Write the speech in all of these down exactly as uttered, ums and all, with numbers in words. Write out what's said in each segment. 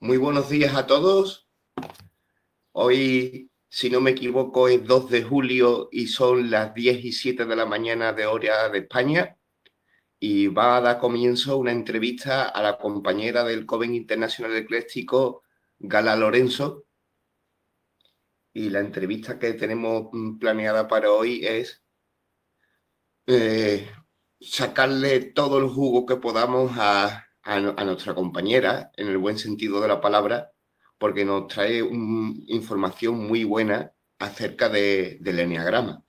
Muy buenos días a todos. Hoy, si no me equivoco, es dos de julio y son las diez y siete de la mañana de hora de España y va a dar comienzo una entrevista a la compañera del Coven Internacional Ecléctico, Gala Lorenzo. Y la entrevista que tenemos mm, planeada para hoy es eh, sacarle todo el jugo que podamos a, a, a nuestra compañera, en el buen sentido de la palabra, porque nos trae un, información muy buena acerca de, del eneagrama.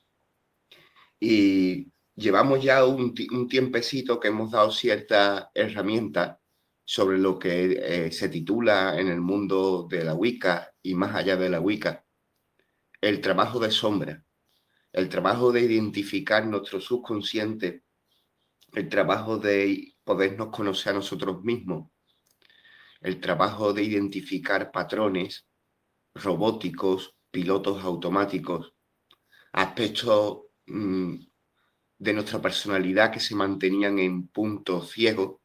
Y llevamos ya un, un tiempecito que hemos dado ciertas herramientas sobre lo que eh, se titula en el mundo de la Wicca y más allá de la Wicca, el trabajo de sombra, el trabajo de identificar nuestro subconsciente, el trabajo de podernos conocer a nosotros mismos, el trabajo de identificar patrones robóticos, pilotos automáticos, aspectos mmm, de nuestra personalidad que se mantenían en punto ciego.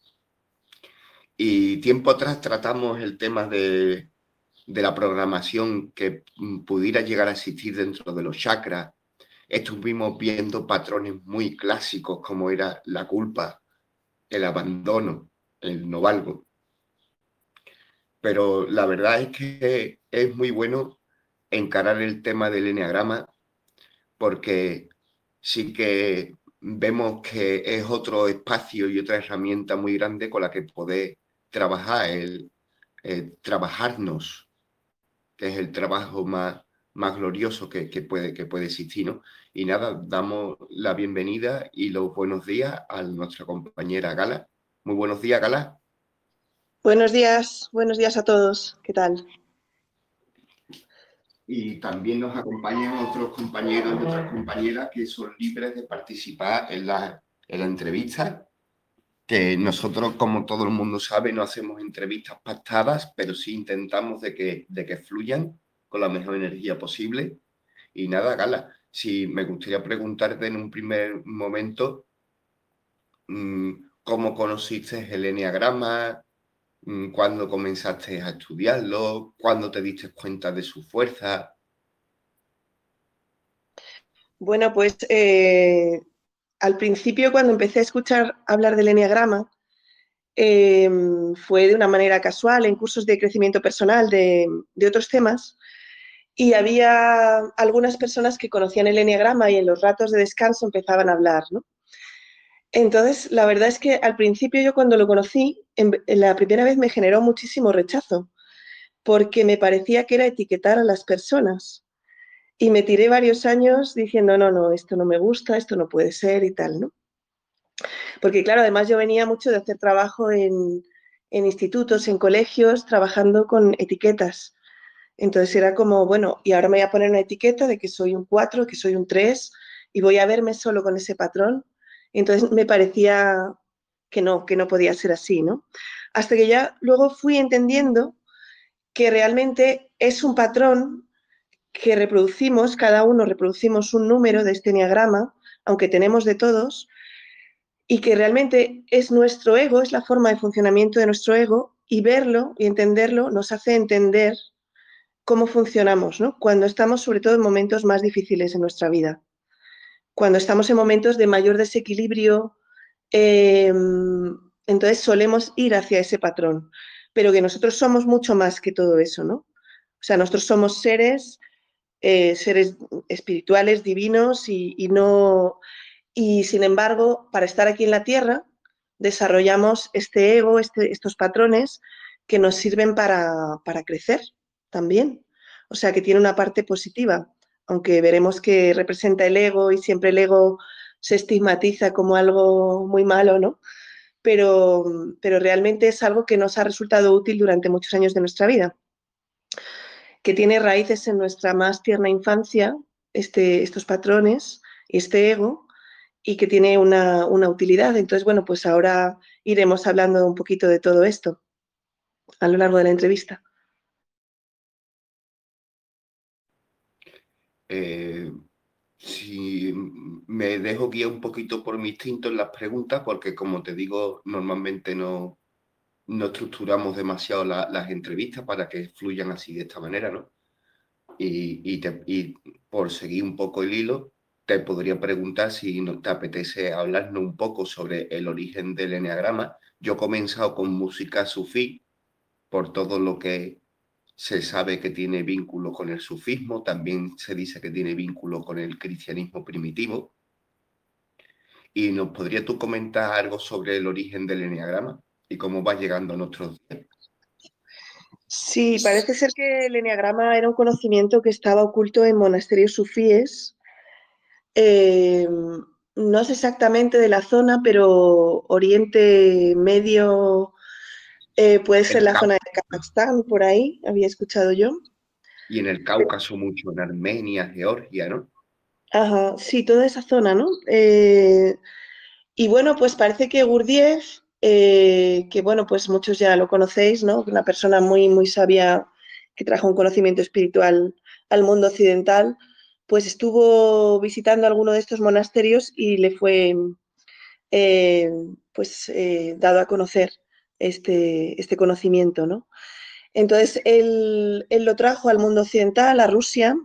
Y tiempo atrás tratamos el tema de, de la programación que pudiera llegar a existir dentro de los chakras. Estuvimos viendo patrones muy clásicos como era la culpa, el abandono, el no valgo. Pero la verdad es que es muy bueno encarar el tema del eneagrama porque sí que vemos que es otro espacio y otra herramienta muy grande con la que poder trabajar, el, el trabajarnos, que es el trabajo más, más glorioso que, que, puede, que puede existir, ¿no? Y nada, damos la bienvenida y los buenos días a nuestra compañera Gala. Muy buenos días, Gala. Buenos días, buenos días a todos. ¿Qué tal? Y también nos acompañan otros compañeros y otras compañeras que son libres de participar en la, en la entrevista, que nosotros, como todo el mundo sabe, no hacemos entrevistas pactadas, pero sí intentamos de que, de que fluyan con la mejor energía posible. Y nada, Gala, si me gustaría preguntarte en un primer momento, ¿cómo conociste el eneagrama? ¿Cuándo comenzaste a estudiarlo? ¿Cuándo te diste cuenta de su fuerza? Bueno, pues eh, al principio cuando empecé a escuchar hablar del eneagrama eh, fue de una manera casual en cursos de crecimiento personal de, de otros temas y había algunas personas que conocían el eneagrama y en los ratos de descanso empezaban a hablar, ¿no? Entonces, la verdad es que al principio yo cuando lo conocí, en, en la primera vez me generó muchísimo rechazo porque me parecía que era etiquetar a las personas. Y me tiré varios años diciendo, no, no, esto no me gusta, esto no puede ser y tal, ¿no? Porque claro, además yo venía mucho de hacer trabajo en, en institutos, en colegios, trabajando con etiquetas. Entonces era como, bueno, y ahora me voy a poner una etiqueta de que soy un cuatro, que soy un tres, y voy a verme solo con ese patrón. Y entonces me parecía que no, que no podía ser así, ¿no? Hasta que ya luego fui entendiendo que realmente es un patrón que reproducimos, cada uno reproducimos un número de este eneagrama, aunque tenemos de todos, y que realmente es nuestro ego, es la forma de funcionamiento de nuestro ego, y verlo y entenderlo nos hace entender cómo funcionamos, ¿no? Cuando estamos sobre todo en momentos más difíciles en nuestra vida, cuando estamos en momentos de mayor desequilibrio, eh, entonces solemos ir hacia ese patrón, pero que nosotros somos mucho más que todo eso, ¿no? O sea, nosotros somos seres Eh, seres espirituales, divinos y, y, no, y sin embargo, para estar aquí en la Tierra, desarrollamos este ego, este, estos patrones que nos sirven para, para crecer también. O sea, que tiene una parte positiva, aunque veremos que representa el ego y siempre el ego se estigmatiza como algo muy malo, ¿no? Pero, pero realmente es algo que nos ha resultado útil durante muchos años de nuestra vida, que tiene raíces en nuestra más tierna infancia, este, estos patrones, este ego, y que tiene una, una, utilidad. Entonces, bueno, pues ahora iremos hablando un poquito de todo esto a lo largo de la entrevista. Eh, si me dejo guiar un poquito por mi instinto en las preguntas, porque como te digo, normalmente no, no estructuramos demasiado la- las entrevistas para que fluyan así de esta manera, ¿no? Y, y te- y por seguir un poco el hilo, te podría preguntar si no te apetece hablarnos un poco sobre el origen del eneagrama. Yo he comenzado con música sufí, por todo lo que se sabe que tiene vínculo con el sufismo, también se dice que tiene vínculo con el cristianismo primitivo. ¿Y nos podría tú comentar algo sobre el origen del eneagrama y cómo va llegando a nuestros días? Sí, parece ser que el eneagrama era un conocimiento que estaba oculto en monasterios sufíes. Eh, no sé exactamente de la zona, pero Oriente Medio, eh, puede ser El la zona de Cáucaso. Kazajstán, por ahí, había escuchado yo. Y en el Cáucaso mucho, en Armenia, Georgia, ¿no? Ajá, sí, toda esa zona, ¿no? Eh, y bueno, pues parece que Gurdjieff, eh, que bueno, pues muchos ya lo conocéis, ¿no? Una persona muy, muy sabia que trajo un conocimiento espiritual al mundo occidental, pues estuvo visitando alguno de estos monasterios y le fue, eh, pues, eh, dado a conocer este, este conocimiento, ¿no? Entonces, él, él lo trajo al mundo occidental, a Rusia.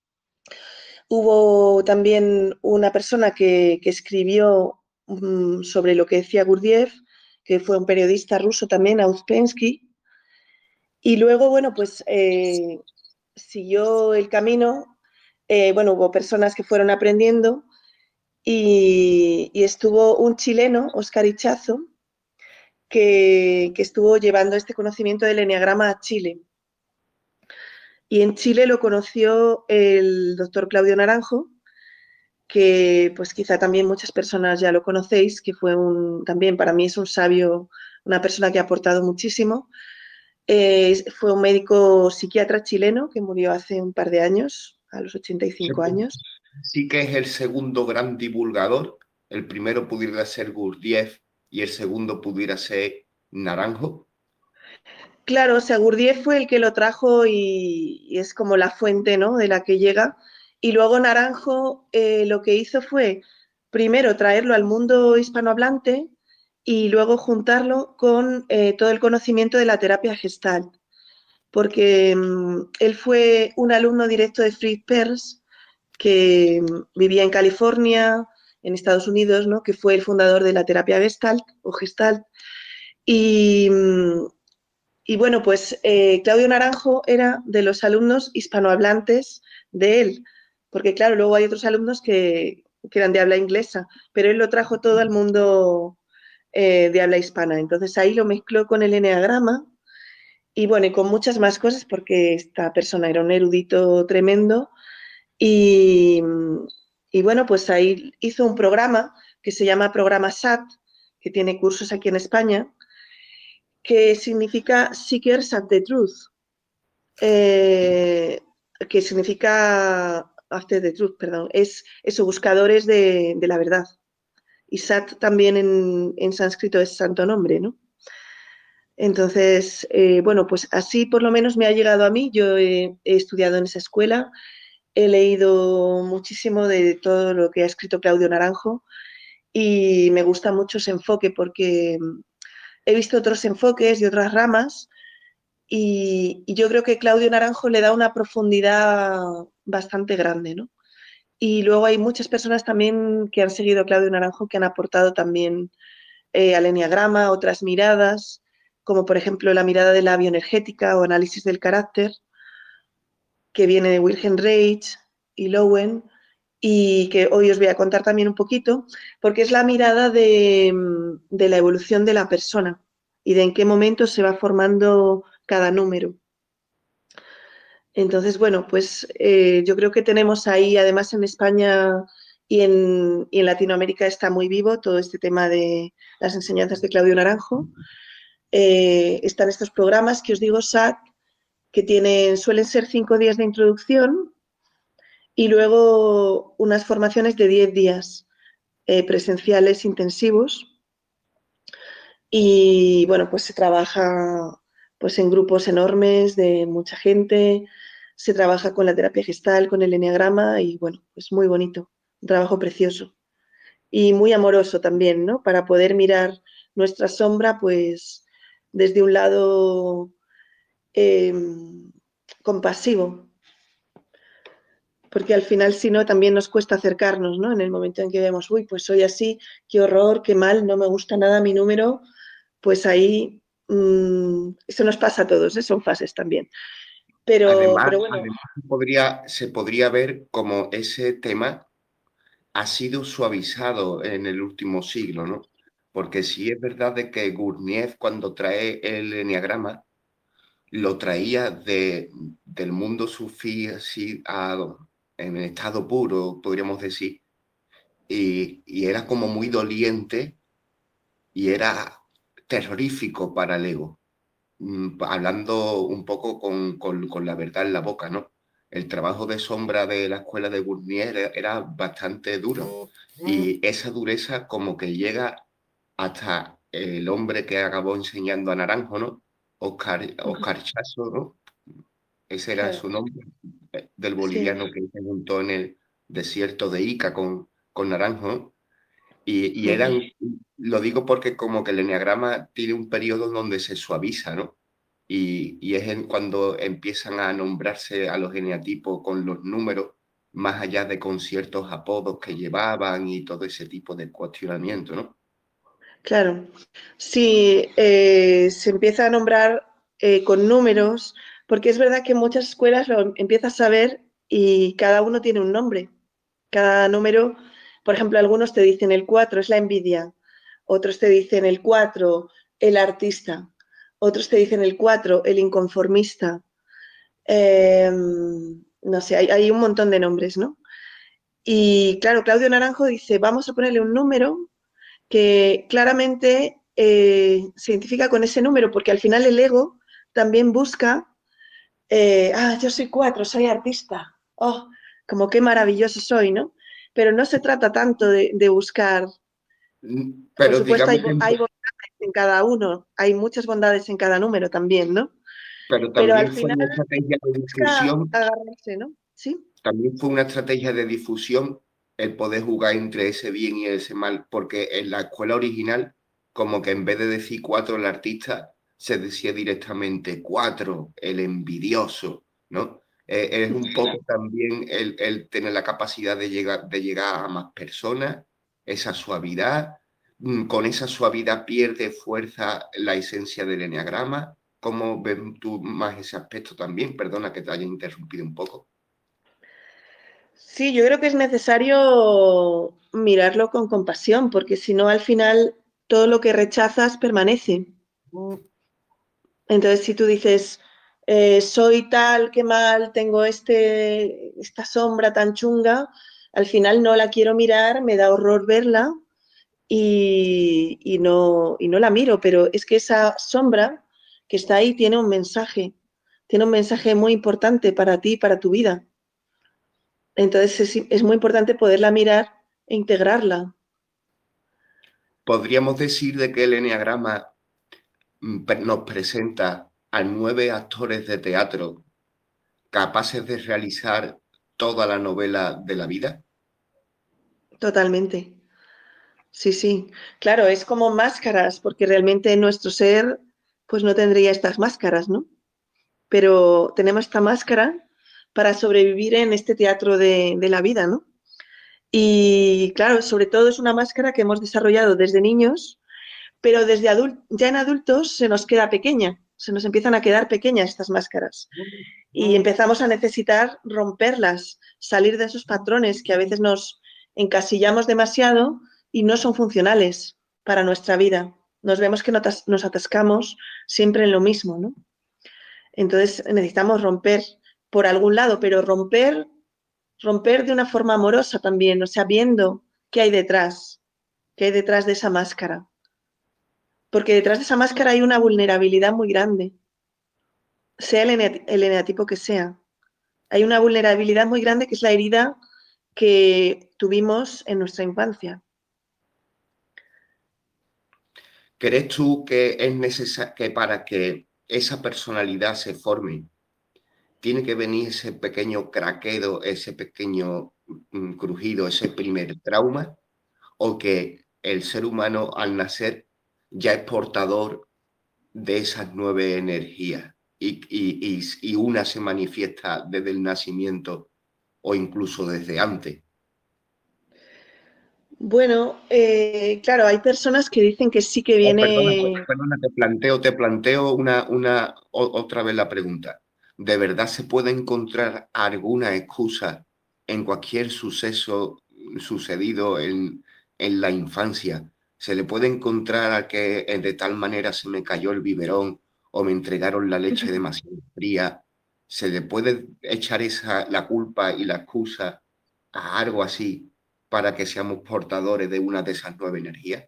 Hubo también una persona que, que escribió um, sobre lo que decía Gurdjieff, que fue un periodista ruso también, Auspensky, y luego, bueno, pues eh, siguió el camino. Eh, bueno, hubo personas que fueron aprendiendo y, y estuvo un chileno, Óscar Ichazo, que, que estuvo llevando este conocimiento del eneagrama a Chile. Y en Chile lo conoció el doctor Claudio Naranjo, que pues quizá también muchas personas ya lo conocéis, que fue un, también para mí es un sabio, una persona que ha aportado muchísimo. Eh, fue un médico psiquiatra chileno que murió hace un par de años, a los ochenta y Se cinco pu- años. Sí que es el segundo gran divulgador. El primero pudiera ser Gurdjieff y el segundo pudiera ser Naranjo. Claro, o sea, Gurdjieff fue el que lo trajo y, y es como la fuente, ¿no?, de la que llega. Y luego Naranjo, eh, lo que hizo fue primero traerlo al mundo hispanohablante y luego juntarlo con eh, todo el conocimiento de la terapia Gestalt, porque mm, él fue un alumno directo de Fritz Perls, que mm, vivía en California, en Estados Unidos, ¿no?, que fue el fundador de la terapia Gestalt o Gestalt. Y, mm, y bueno, pues eh, Claudio Naranjo era de los alumnos hispanohablantes de él, porque claro, luego hay otros alumnos que, que eran de habla inglesa, pero él lo trajo todo al mundo eh, de habla hispana. Entonces ahí lo mezcló con el eneagrama y bueno, y con muchas más cosas, porque esta persona era un erudito tremendo. Y, y bueno, pues ahí hizo un programa que se llama Programa S A T, que tiene cursos aquí en España, que significa Seekers of the Truth, eh, que significa After the Truth, perdón, es eso, buscadores de, de la verdad. Y Sat también en, en sánscrito es santo nombre, ¿no? Entonces, eh, bueno, pues así por lo menos me ha llegado a mí. Yo he, he estudiado en esa escuela, he leído muchísimo de todo lo que ha escrito Claudio Naranjo y me gusta mucho ese enfoque porque he visto otros enfoques y otras ramas. Y, y yo creo que Claudio Naranjo le da una profundidad bastante grande, ¿no? Y luego hay muchas personas también que han seguido a Claudio Naranjo que han aportado también eh, al eneagrama, otras miradas, como por ejemplo la mirada de la bioenergética o análisis del carácter, que viene de Wilhelm Reich y Lowen, y que hoy os voy a contar también un poquito, porque es la mirada de, de la evolución de la persona y de en qué momento se va formando cada número. Entonces, bueno, pues eh, yo creo que tenemos ahí, además en España y en, y en Latinoamérica está muy vivo todo este tema de las enseñanzas de Claudio Naranjo. Eh, están estos programas que os digo, S A C, que tienen, suelen ser cinco días de introducción y luego unas formaciones de diez días eh, presenciales intensivos. Y bueno, pues se trabaja pues en grupos enormes de mucha gente, se trabaja con la terapia gestal, con el eneagrama y bueno, pues muy bonito, un trabajo precioso y muy amoroso también, ¿no? Para poder mirar nuestra sombra, pues desde un lado eh, compasivo, porque al final si no también nos cuesta acercarnos, ¿no? En el momento en que vemos, uy, pues soy así, qué horror, qué mal, no me gusta nada mi número, pues ahí mmm, eso nos pasa a todos, ¿eh? Son fases también. Pero, Además, pero bueno. además se podría, se podría ver como ese tema ha sido suavizado en el último siglo, ¿no? Porque sí es verdad de que Gurdjieff, cuando trae el enneagrama, lo traía de, del mundo sufí así a- en estado puro, podríamos decir, y, y era como muy doliente y era terrorífico para el ego. Mm, hablando un poco con, con- con la verdad en la boca, ¿no? El trabajo de sombra de la escuela de Gurdjieff era, era bastante duro y esa dureza como que llega hasta el hombre que acabó enseñando a Naranjo, ¿no? Oscar, Ujú, Oscar Chazo, ¿no? Ese era claro, su nombre, eh, del sí, boliviano que se juntó en el desierto de Ica con, con Naranjo, ¿no? Y, y ujú, eran, lo digo porque como que el enneagrama tiene un periodo donde se suaviza, ¿no? Y, y es en cuando empiezan a nombrarse a los eneatipos con los números, más allá de con ciertos apodos que llevaban y todo ese tipo de cuestionamiento, ¿no? claro. Sí, eh, se empieza a nombrar eh, con números, porque es verdad que en muchas escuelas lo empiezas a ver y cada uno tiene un nombre. Cada número, por ejemplo, algunos te dicen el cuatro es la envidia, otros te dicen el cuatro el artista, otros te dicen el cuatro el inconformista. Eh, no sé, hay, hay un montón de nombres, ¿no? Y claro, Claudio Naranjo dice, vamos a ponerle un número que claramente eh, se identifica con ese número, porque al final el ego también busca, eh, ah, yo soy cuatro, soy artista, oh, como qué maravilloso soy, ¿no? Pero no se trata tanto de, de buscar, Mm, por Pero supuesto hay, digamos que, hay bondades en cada uno, hay muchas bondades en cada número también, ¿no? pero Pero al también fue final una estrategia de busca difusión, agarrarse, ¿no? Sí, también fue una estrategia de difusión el poder jugar entre ese bien y ese mal, porque en la escuela original, como que en vez de decir cuatro el artista, se decía directamente cuatro, el envidioso, ¿no? Eh, es un poco también el, el tener la capacidad de llegar, de llegar a más personas, esa suavidad, mm, con esa suavidad pierde fuerza la esencia del enneagrama. ¿Cómo ves tú más ese aspecto también? Perdona que te haya interrumpido un poco. sí, yo creo que es necesario mirarlo con compasión, porque si no, al final todo lo que rechazas permanece. Entonces, si tú dices, eh, soy tal, qué mal, tengo este, esta sombra tan chunga, al final no la quiero mirar, me da horror verla y, y no, y no la miro, pero es que esa sombra que está ahí tiene un mensaje, tiene un mensaje muy importante para ti, para tu vida. Entonces es, es muy importante poderla mirar e integrarla. Podríamos decir de que el enneagrama mm, pre- nos presenta a nueve actores de teatro capaces de realizar toda la novela de la vida. Totalmente. Sí, sí. Claro, es como máscaras, porque realmente nuestro ser pues no tendría estas máscaras, ¿no? Pero tenemos esta máscara para sobrevivir en este teatro de, de la vida, ¿no? Y claro, sobre todo es una máscara que hemos desarrollado desde niños, pero desde adul ya en adultos se nos queda pequeña, se nos empiezan a quedar pequeñas estas máscaras y empezamos a necesitar romperlas, salir de esos patrones que a veces nos encasillamos demasiado y no son funcionales para nuestra vida. Nos vemos que nos atascamos siempre en lo mismo, ¿no? Entonces necesitamos romper por algún lado, pero romper, romper de una forma amorosa también, o sea, viendo qué hay detrás, qué hay detrás de esa máscara. Porque detrás de esa máscara hay una vulnerabilidad muy grande, sea el, eneat el eneatipo que sea. Hay una vulnerabilidad muy grande que es la herida que tuvimos en nuestra infancia. ¿Crees tú que es necesario que para que esa personalidad se forme, tiene que venir ese pequeño craquedo, ese pequeño mm, crujido, ese primer trauma? ¿O que el ser humano al nacer ya es portador de esas nueve energías y, y, y, y una se manifiesta desde el nacimiento o incluso desde antes? Bueno, eh, claro, hay personas que dicen que sí que Oh, perdona, pues, viene. perdona, te planteo, te planteo una, una, o- otra vez la pregunta. ¿De verdad se puede encontrar alguna excusa en cualquier suceso sucedido en, en la infancia? ¿Se le puede encontrar a que eh, de tal manera se me cayó el biberón o me entregaron la leche demasiado fría? ¿Se le puede echar esa, la culpa y la excusa a algo así para que seamos portadores de una de esas nueve energías?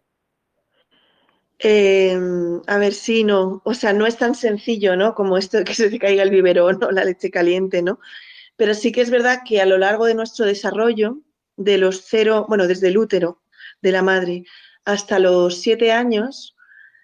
Eh, a ver, sí, no, o sea, no es tan sencillo, ¿no? Como esto de que se te caiga el biberón o la leche caliente, ¿no? Pero sí que es verdad que a lo largo de nuestro desarrollo, de los cero, bueno, desde el útero de la madre hasta los siete años,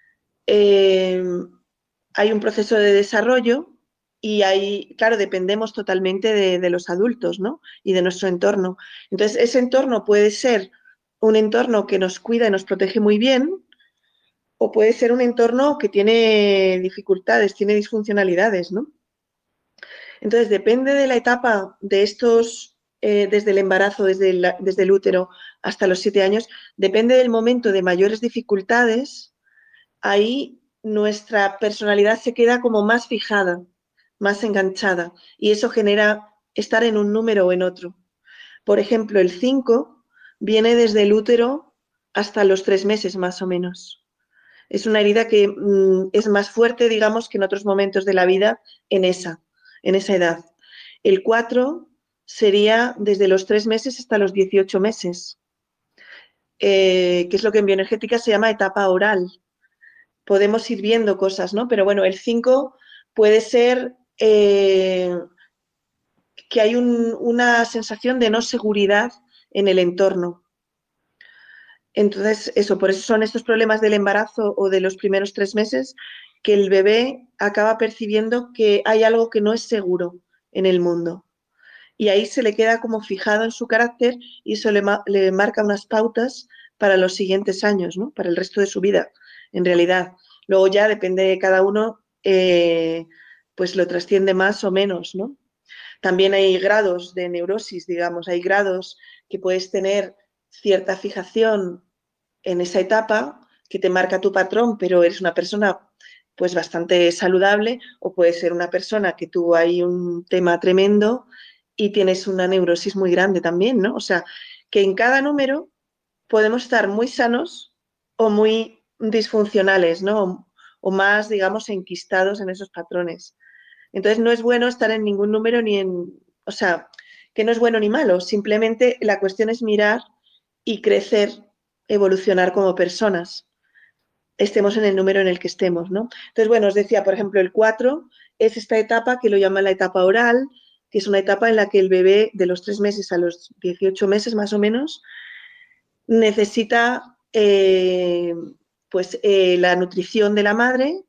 eh, hay un proceso de desarrollo y ahí, claro, dependemos totalmente de, de los adultos, ¿no? Y de nuestro entorno. Entonces, ese entorno puede ser un entorno que nos cuida y nos protege muy bien, o puede ser un entorno que tiene dificultades, tiene disfuncionalidades, ¿no? Entonces, depende de la etapa de estos, eh, desde el embarazo, desde el, desde el útero hasta los siete años, depende del momento de mayores dificultades, ahí nuestra personalidad se queda como más fijada, más enganchada, y eso genera estar en un número o en otro. Por ejemplo, el cinco viene desde el útero hasta los tres meses más o menos. Es una herida que mm, es más fuerte, digamos, que en otros momentos de la vida en esa, en esa edad. El cuatro sería desde los tres meses hasta los dieciocho meses, eh, que es lo que en bioenergética se llama etapa oral. Podemos ir viendo cosas, ¿no? Pero bueno, el cinco puede ser eh, que hay un, una sensación de no seguridad en el entorno. Entonces, eso, por eso son estos problemas del embarazo o de los primeros tres meses, que el bebé acaba percibiendo que hay algo que no es seguro en el mundo. Y ahí se le queda como fijado en su carácter y eso le, ma le marca unas pautas para los siguientes años, ¿no? Para el resto de su vida, en realidad. Luego ya depende de cada uno, eh, pues lo trasciende más o menos, ¿no? También hay grados de neurosis, digamos, hay grados que puedes tener cierta fijación en esa etapa que te marca tu patrón, pero eres una persona pues bastante saludable, o puede ser una persona que tuvo ahí un tema tremendo y tienes una neurosis muy grande también, ¿no? O sea, que en cada número podemos estar muy sanos o muy disfuncionales, ¿no? O, o más, digamos, enquistados en esos patrones. Entonces no es bueno estar en ningún número ni en, o sea, que no es bueno ni malo, simplemente la cuestión es mirar y crecer, evolucionar como personas, estemos en el número en el que estemos, ¿no? Entonces, bueno, os decía, por ejemplo, el cuatro es esta etapa que lo llaman la etapa oral, que es una etapa en la que el bebé de los tres meses a los dieciocho meses más o menos necesita eh, pues eh, la nutrición de la madre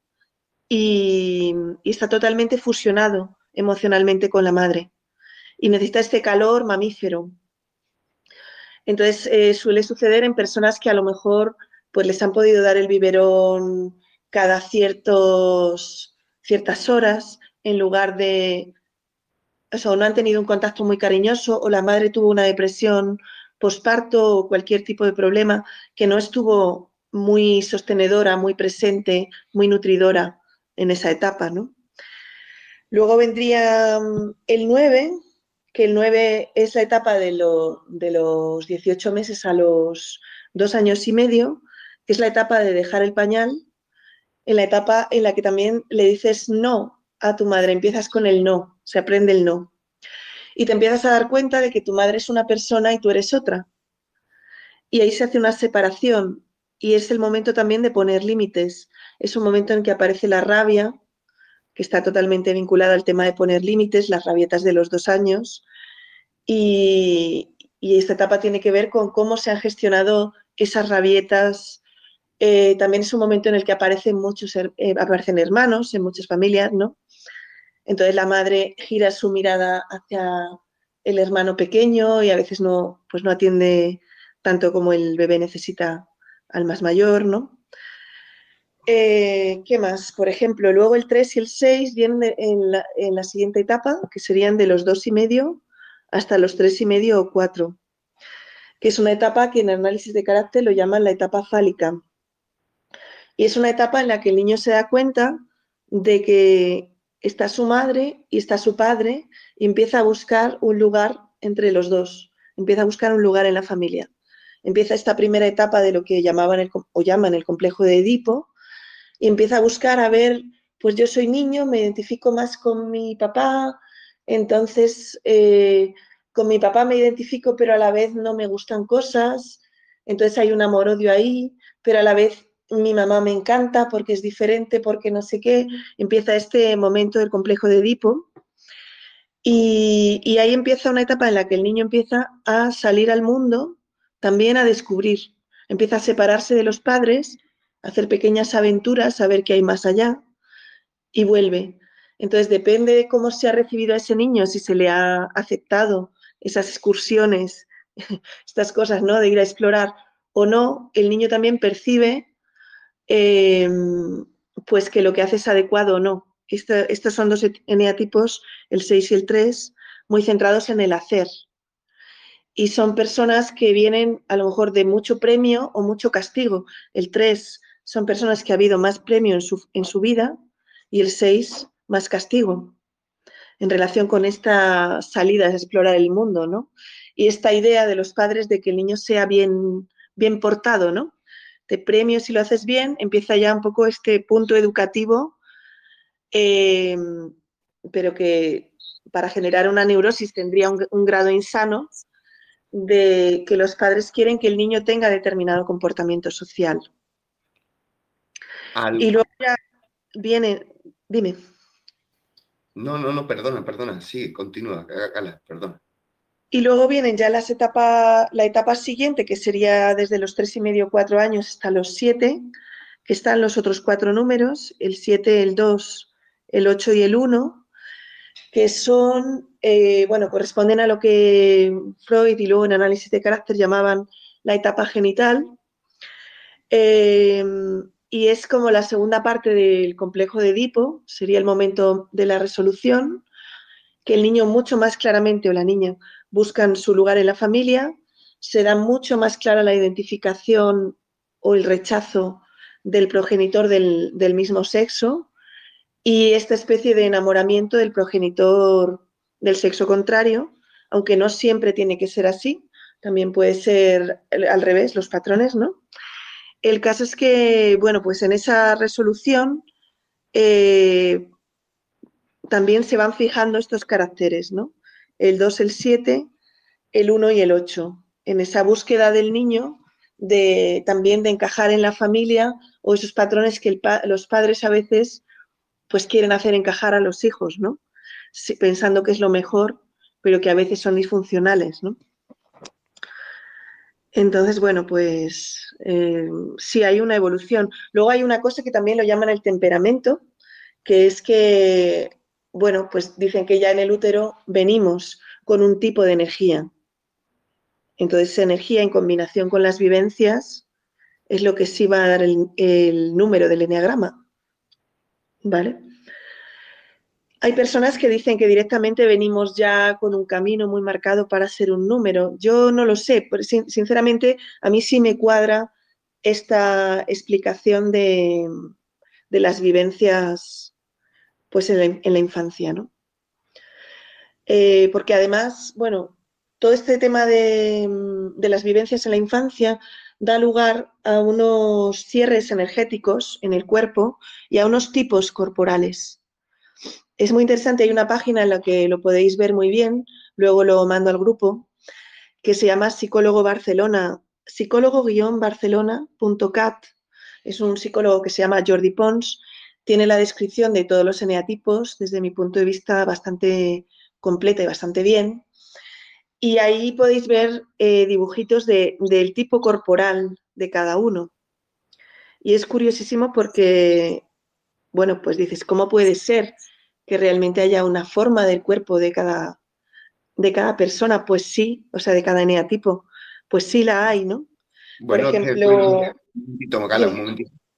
y, y está totalmente fusionado emocionalmente con la madre y necesita este calor mamífero. Entonces, eh, suele suceder en personas que a lo mejor pues, les han podido dar el biberón cada ciertos, ciertas horas en lugar de, o sea, no han tenido un contacto muy cariñoso o la madre tuvo una depresión posparto o cualquier tipo de problema que no estuvo muy sostenedora, muy presente, muy nutridora en esa etapa, ¿no? Luego vendría mm, el nueve, que el nueve es la etapa de, lo, de los dieciocho meses a los dos años y medio, que es la etapa de dejar el pañal, en la etapa en la que también le dices no a tu madre, empiezas con el no, se aprende el no. Y te empiezas a dar cuenta de que tu madre es una persona y tú eres otra. Y ahí se hace una separación y es el momento también de poner límites. Es un momento en que aparece la rabia, que está totalmente vinculada al tema de poner límites, las rabietas de los dos años, y, y esta etapa tiene que ver con cómo se han gestionado esas rabietas. Eh, también es un momento en el que aparecen muchos, eh, aparecen hermanos en muchas familias, ¿no? Entonces la madre gira su mirada hacia el hermano pequeño y a veces no, pues no atiende tanto como el bebé necesita al más mayor, ¿no? Eh, ¿qué más? Por ejemplo, luego el tres y el seis vienen en la, en la siguiente etapa, que serían de los dos y medio hasta los tres y medio o cuatro, que es una etapa que en análisis de carácter lo llaman la etapa fálica. Y es una etapa en la que el niño se da cuenta de que está su madre y está su padre y empieza a buscar un lugar entre los dos, empieza a buscar un lugar en la familia. Empieza esta primera etapa de lo que llamaban el, o llaman el complejo de Edipo y empieza a buscar a ver, pues yo soy niño, me identifico más con mi papá, entonces eh, con mi papá me identifico, pero a la vez no me gustan cosas, entonces hay un amor-odio ahí, pero a la vez mi mamá me encanta porque es diferente, porque no sé qué. Empieza este momento del complejo de Edipo y, y ahí empieza una etapa en la que el niño empieza a salir al mundo, también a descubrir, empieza a separarse de los padres, a hacer pequeñas aventuras, a ver qué hay más allá y vuelve. Entonces depende de cómo se ha recibido a ese niño, si se le ha aceptado esas excursiones, estas cosas, ¿no? De ir a explorar o no, el niño también percibe eh, pues que lo que hace es adecuado o no. Este, estos son dos eneatipos, el seis y el tres, muy centrados en el hacer. Y son personas que vienen a lo mejor de mucho premio o mucho castigo. El tres son personas que ha habido más premio en su, en su vida y el seis más castigo en relación con esta salida a explorar el mundo, ¿no? Y esta idea de los padres de que el niño sea bien, bien portado, ¿no? Te premio si lo haces bien, empieza ya un poco este punto educativo, eh, pero que para generar una neurosis tendría un, un grado insano de que los padres quieren que el niño tenga determinado comportamiento social. Al... Y luego ya viene, dime. No, no, no, perdona, perdona. Sí, continúa, Gala, perdona. Y luego vienen ya las etapas, la etapa siguiente, que sería desde los tres y medio, cuatro años hasta los siete, que están los otros cuatro números, el siete, el dos, el ocho y el uno, que son, eh, bueno, corresponden a lo que Freud y luego en análisis de carácter llamaban la etapa genital. Eh, y es como la segunda parte del complejo de Edipo, sería el momento de la resolución, que el niño mucho más claramente o la niña buscan su lugar en la familia, se da mucho más clara la identificación o el rechazo del progenitor del, del mismo sexo y esta especie de enamoramiento del progenitor del sexo contrario, aunque no siempre tiene que ser así, también puede ser al revés, los patrones, ¿no? El caso es que, bueno, pues en esa resolución eh, también se van fijando estos caracteres, ¿no? El dos, el siete, el uno y el ocho, en esa búsqueda del niño de también de encajar en la familia o esos patrones que el pa los padres a veces pues quieren hacer encajar a los hijos, ¿no? Sí, pensando que es lo mejor, pero que a veces son disfuncionales, ¿no? Entonces, bueno, pues eh, sí hay una evolución. Luego hay una cosa que también lo llaman el temperamento, que es que, bueno, pues dicen que ya en el útero venimos con un tipo de energía. Entonces, esa energía en combinación con las vivencias es lo que sí va a dar el, el número del eneagrama, ¿vale? Hay personas que dicen que directamente venimos ya con un camino muy marcado para ser un número. Yo no lo sé, pero sinceramente a mí sí me cuadra esta explicación de, de las vivencias pues en la, en la infancia, ¿no? Eh, porque además, bueno, todo este tema de, de las vivencias en la infancia da lugar a unos cierres energéticos en el cuerpo y a unos tipos corporales. Es muy interesante, hay una página en la que lo podéis ver muy bien, luego lo mando al grupo, que se llama Psicólogo Barcelona, psicólogo-barcelona punto cat. Es un psicólogo que se llama Jordi Pons, tiene la descripción de todos los eneatipos, desde mi punto de vista bastante completa y bastante bien. Y ahí podéis ver eh, dibujitos de, del tipo corporal de cada uno. Y es curiosísimo porque, bueno, pues dices, ¿cómo puede ser que realmente haya una forma del cuerpo de cada, de cada persona? Pues sí, o sea, de cada eneatipo. Pues sí la hay, ¿no? Por Bueno, te doy un ejemplo, momentito, Gala, un dime. momentito.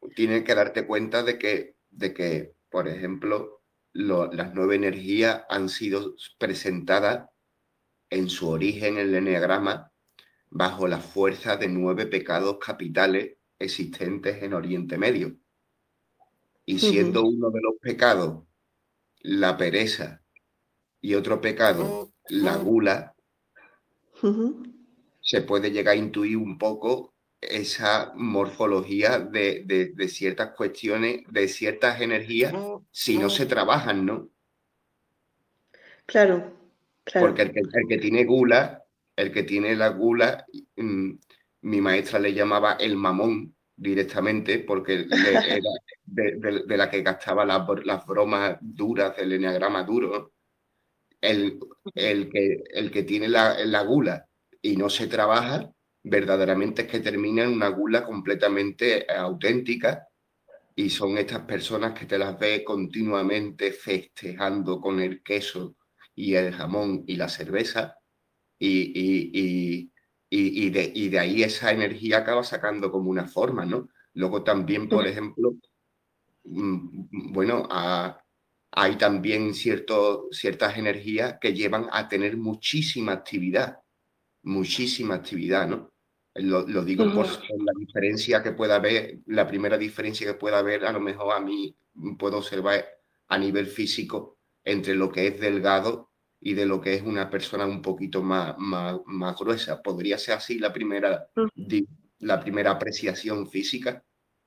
tienes que darte cuenta de que, de que por ejemplo, lo, las nueve energías han sido presentadas en su origen en el eneagrama bajo la fuerza de nueve pecados capitales existentes en Oriente Medio. Y siendo uno de los pecados la pereza y otro pecado la gula, Uh-huh. se puede llegar a intuir un poco esa morfología de, de, de ciertas cuestiones, de ciertas energías, si no se trabajan, ¿no? Claro, claro. Porque el que, el que tiene gula, el que tiene la gula, mmm, mi maestra le llamaba el mamón directamente, porque le, era de, de, de la que gastaba las, las bromas duras del eneagrama duro. El, el, que, el que tiene la, la gula y no se trabaja, verdaderamente es que termina en una gula completamente auténtica, y son estas personas que te las ves continuamente festejando con el queso y el jamón y la cerveza, y, y, y, y, y de, y de ahí esa energía acaba sacando como una forma, ¿no? Luego también, por ejemplo, bueno, a, hay también cierto, ciertas energías que llevan a tener muchísima actividad, muchísima actividad, ¿no? Lo, lo digo por, Uh-huh. por la diferencia que pueda haber, la primera diferencia que pueda haber, a lo mejor a mí puedo observar a nivel físico entre lo que es delgado y de lo que es una persona un poquito más, más, más gruesa. ¿Podría ser así la primera, la primera apreciación física?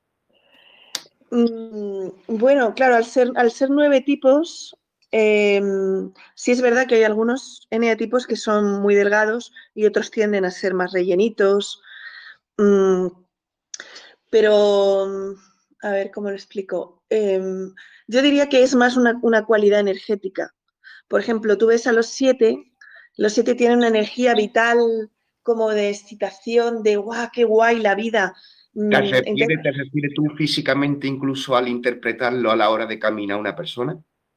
Mm, bueno, claro, al ser, al ser nueve tipos, eh, sí es verdad que hay algunos eneatipos que son muy delgados y otros tienden a ser más rellenitos. Mm, pero, mm, a ver, ¿cómo lo explico? Eh, yo diría que es más una, una cualidad energética. Por ejemplo, tú ves a los siete, los siete tienen una energía vital como de excitación, de guau, qué guay la vida. ¿Te Mm, entonces, refieres, te refieres tú físicamente incluso al interpretarlo a la hora de caminar una persona?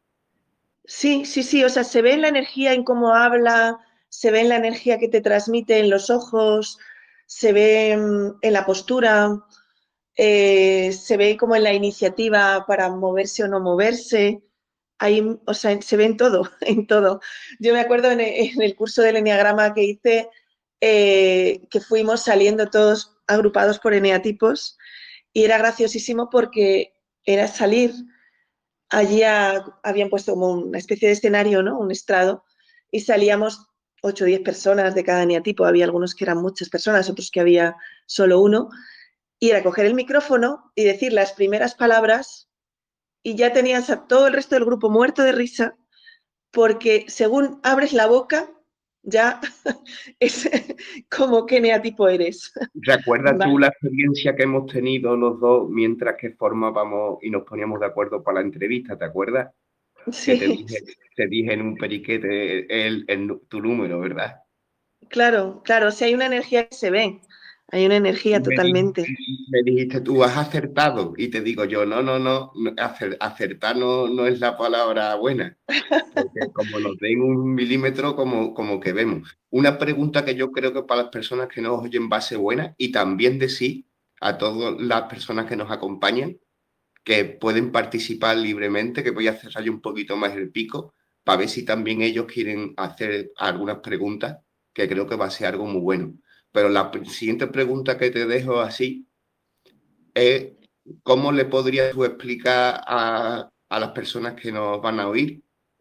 sí, sí, sí, o sea, se ve en la energía en cómo habla, se ve en la energía que te transmite en los ojos, se ve mm, en la postura, eh, se ve como en la iniciativa para moverse o no moverse. Ahí, o sea, se ve en todo, en todo. Yo me acuerdo en, en el curso del eneagrama que hice, eh, que fuimos saliendo todos agrupados por eneatipos y era graciosísimo porque era salir. Allí a, habían puesto como una especie de escenario, ¿no? Un estrado, y salíamos ocho o diez personas de cada eneatipo. Había algunos que eran muchas personas, otros que había solo uno. Y era coger el micrófono y decir las primeras palabras y ya tenías a todo el resto del grupo muerto de risa porque según abres la boca ya es como qué eneatipo eres. ¿Recuerdas tú ¿Vale? la experiencia que hemos tenido los dos mientras que formábamos y nos poníamos de acuerdo para la entrevista? ¿Te acuerdas? Que te Sí, dije, te dije en un periquete el, el, tu número, ¿verdad? claro, claro, si hay una energía que se ve, hay una energía Me, di, totalmente. me dijiste, tú has acertado. Y te digo yo, no, no, no, no, acer, acertar no, no es la palabra buena. Porque como nos den un milímetro, como, como que vemos. Una pregunta que yo creo que para las personas que nos oyen va a ser buena, y también decir a todas las personas que nos acompañan que pueden participar libremente, que voy a cerrar yo un poquito más el pico, para ver si también ellos quieren hacer algunas preguntas, que creo que va a ser algo muy bueno. Pero la siguiente pregunta que te dejo así es, ¿cómo le podrías tú explicar a, a las personas que nos van a oír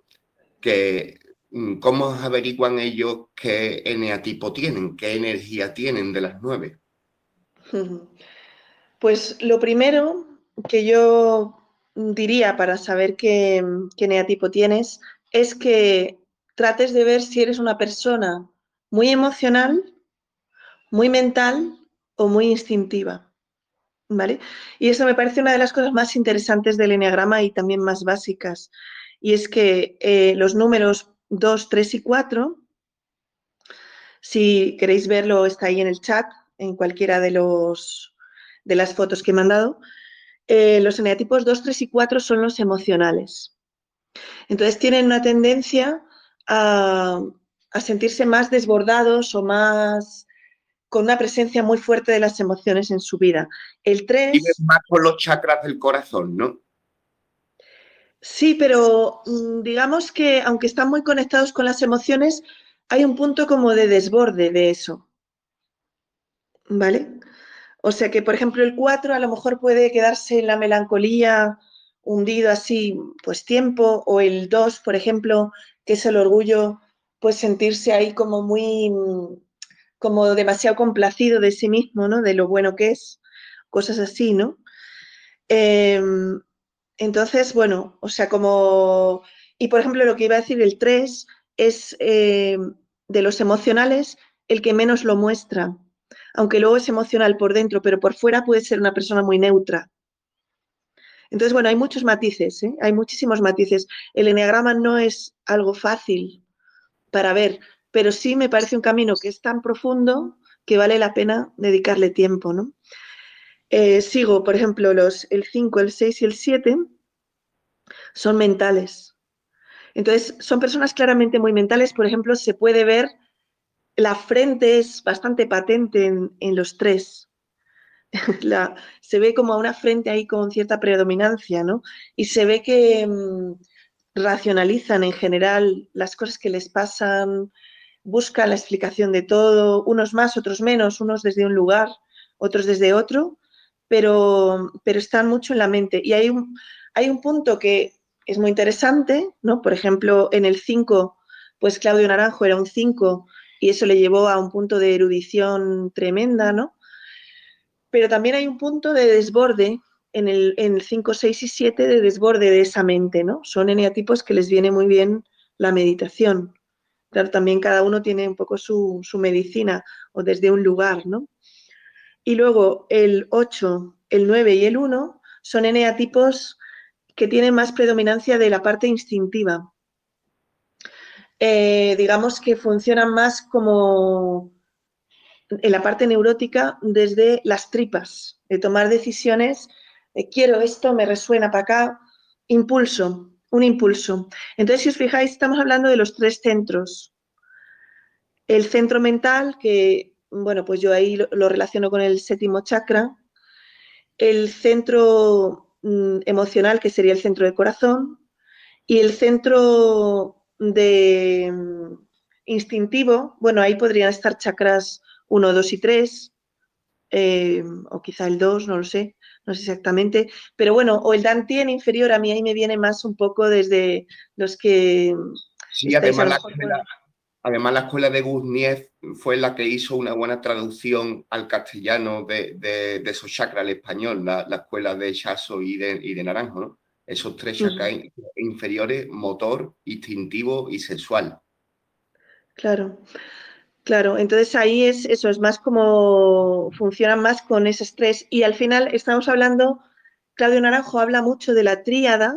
que mm, cómo averiguan ellos qué eneatipo tienen, qué energía tienen de las nueve? Pues lo primero que yo diría para saber qué, qué eneatipo tienes es que trates de ver si eres una persona muy emocional, muy mental o muy instintiva, ¿vale? Y eso me parece una de las cosas más interesantes del eneagrama y también más básicas. Y es que eh, los números dos, tres y cuatro, si queréis verlo, está ahí en el chat, en cualquiera de, los, de las fotos que he mandado. Eh, los eneatipos dos, tres y cuatro son los emocionales. Entonces tienen una tendencia a, a sentirse más desbordados o más con una presencia muy fuerte de las emociones en su vida. El Vive tres, más con los chakras del corazón, ¿no? sí, pero mm, digamos que aunque están muy conectados con las emociones, hay un punto como de desborde de eso, ¿vale? O sea que, por ejemplo, el cuatro a lo mejor puede quedarse en la melancolía, hundido así, pues tiempo, o el dos, por ejemplo, que es el orgullo, pues sentirse ahí como muy, mm, como demasiado complacido de sí mismo, ¿no? De lo bueno que es, cosas así, ¿no? Eh, entonces, bueno, o sea, como... Y por ejemplo, lo que iba a decir el tres es eh, de los emocionales el que menos lo muestra, aunque luego es emocional por dentro, pero por fuera puede ser una persona muy neutra. Entonces, bueno, hay muchos matices, ¿eh? Hay muchísimos matices. El eneagrama no es algo fácil para ver, pero sí me parece un camino que es tan profundo que vale la pena dedicarle tiempo, ¿no? Eh, sigo, por ejemplo, los, el cinco, el seis y el siete son mentales. Entonces, son personas claramente muy mentales. Por ejemplo, se puede ver, la frente es bastante patente en, en los tres. La, se ve como una frente ahí con cierta predominancia, ¿no? Y se ve que mmm, racionalizan en general las cosas que les pasan, buscan la explicación de todo, unos más, otros menos, unos desde un lugar, otros desde otro, pero, pero están mucho en la mente. Y hay un, hay un punto que es muy interesante, ¿no? Por ejemplo, en el cinco, pues Claudio Naranjo era un cinco y eso le llevó a un punto de erudición tremenda, ¿no? Pero también hay un punto de desborde en el, en el cinco, seis y siete, de desborde de esa mente, ¿no? Son eneatipos que les viene muy bien la meditación. Claro, también cada uno tiene un poco su, su medicina o desde un lugar, ¿no? Y luego el ocho, el nueve y el uno son eneatipos que tienen más predominancia de la parte instintiva. Eh, digamos que funcionan más como en la parte neurótica desde las tripas, de tomar decisiones, de quiero esto, me resuena para acá, impulso, un impulso. Entonces, si os fijáis, estamos hablando de los tres centros. El centro mental, que, bueno, pues yo ahí lo, lo relaciono con el séptimo chakra. El centro mm, emocional, que sería el centro del corazón. Y el centro de mm, instintivo, bueno, ahí podrían estar chakras uno, dos y tres, eh, o quizá el dos, no lo sé, no sé exactamente, pero bueno, o el Dantien inferior, a mí ahí me viene más un poco desde los que Sí, estáis a además lo la mejor escuela, con... además la escuela de Gurdjieff fue la que hizo una buena traducción al castellano de, de, de esos chakras al español, la, la escuela de Chaso y de, y de Naranjo, ¿no? Esos tres chakras Uh-huh. inferiores, motor, instintivo y sexual. Claro, claro, entonces ahí es eso, es más como funcionan más con esos tres y al final estamos hablando, Claudio Naranjo habla mucho de la tríada,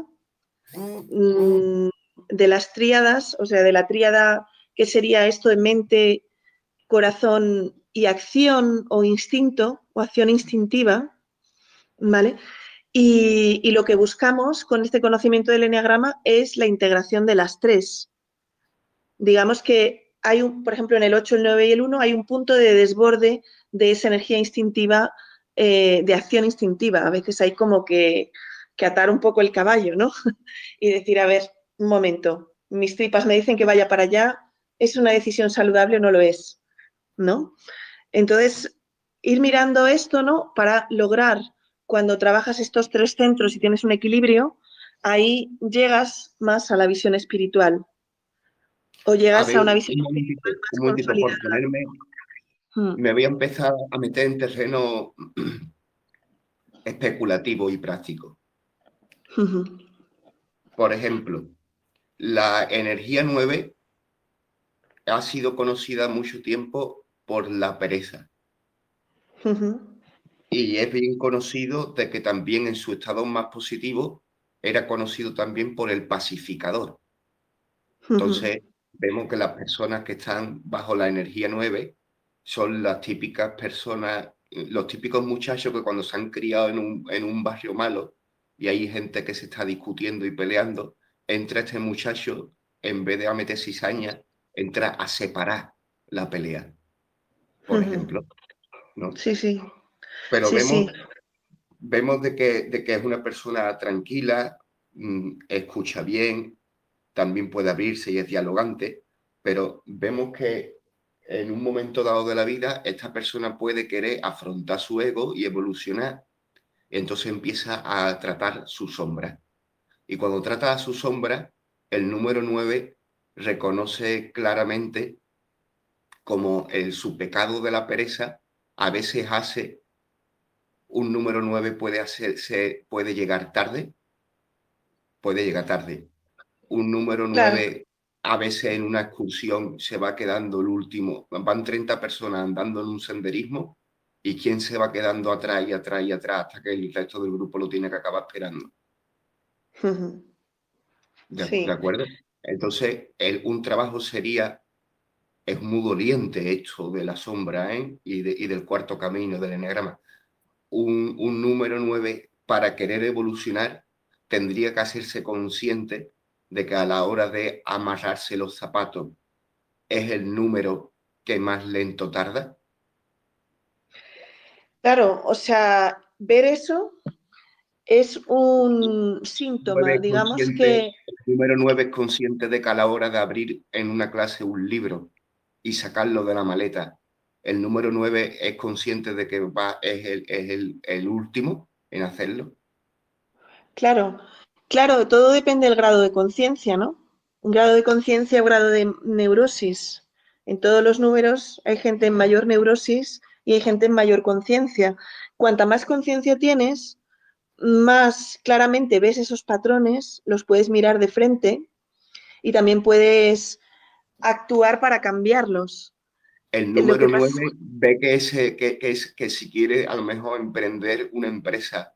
mmm, de las tríadas, o sea, de la tríada que sería esto de mente, corazón y acción o instinto o acción instintiva, ¿vale? Y, y lo que buscamos con este conocimiento del eneagrama es la integración de las tres. Digamos que hay un, por ejemplo, en el ocho, el nueve y el uno hay un punto de desborde de esa energía instintiva, eh, de acción instintiva. A veces hay como que, que atar un poco el caballo, ¿no? Y decir, a ver, un momento, mis tripas me dicen que vaya para allá, ¿es una decisión saludable o no lo es? ¿No? Entonces, ir mirando esto, ¿no? Para lograr, cuando trabajas estos tres centros y tienes un equilibrio, ahí llegas más a la visión espiritual o A llegas ver, a una un visión momentito, espiritual un más momentito por consolidada. ponerme, Mm. me voy a empezar a meter en terreno especulativo y práctico. Uh-huh. Por ejemplo, la energía nueve ha sido conocida mucho tiempo por la pereza. Uh-huh. Y es bien conocido de que también en su estado más positivo era conocido también por el pacificador. Uh-huh. Entonces, vemos que las personas que están bajo la energía nueve son las típicas personas, los típicos muchachos que cuando se han criado en un, en un barrio malo y hay gente que se está discutiendo y peleando, entra este muchacho, en vez de a meter cizaña, entra a separar la pelea, por Uh-huh. ejemplo. ¿no? Sí, sí, Pero sí, vemos, sí, vemos de que, de que es una persona tranquila, mmm, escucha bien, también puede abrirse y es dialogante, pero vemos que en un momento dado de la vida esta persona puede querer afrontar su ego y evolucionar. Entonces empieza a tratar su sombra. Y cuando trata a su sombra, el número nueve reconoce claramente como el, su pecado de la pereza a veces hace, un número nueve puede, hacerse, puede llegar tarde, puede llegar tarde. Un número claro. nueve a veces en una excursión se va quedando el último, van treinta personas andando en un senderismo y quién se va quedando atrás y atrás y atrás hasta que el resto del grupo lo tiene que acabar esperando. ¿De, de Sí, acuerdo? Entonces, el, un trabajo sería, es muy doliente esto de la sombra, ¿eh? y, de, y del cuarto camino del eneagrama. Un, un número nueve para querer evolucionar tendría que hacerse consciente de que a la hora de amarrarse los zapatos es el número que más lento tarda. claro, o sea, ver eso es un Nueve síntoma, es digamos consciente, que, el número nueve es consciente de que a la hora de abrir en una clase un libro y sacarlo de la maleta, el número nueve es consciente de que va, es, el, es el, el último en hacerlo. claro, claro, todo depende del grado de conciencia, ¿no? Un grado de conciencia, un grado de neurosis. En todos los números hay gente en mayor neurosis y hay gente en mayor conciencia. Cuanta más conciencia tienes, más claramente ves esos patrones, los puedes mirar de frente y también puedes actuar para cambiarlos. El Lo número que pasa, nueve ve que, ese, que, que, es, que si quiere a lo mejor emprender una empresa,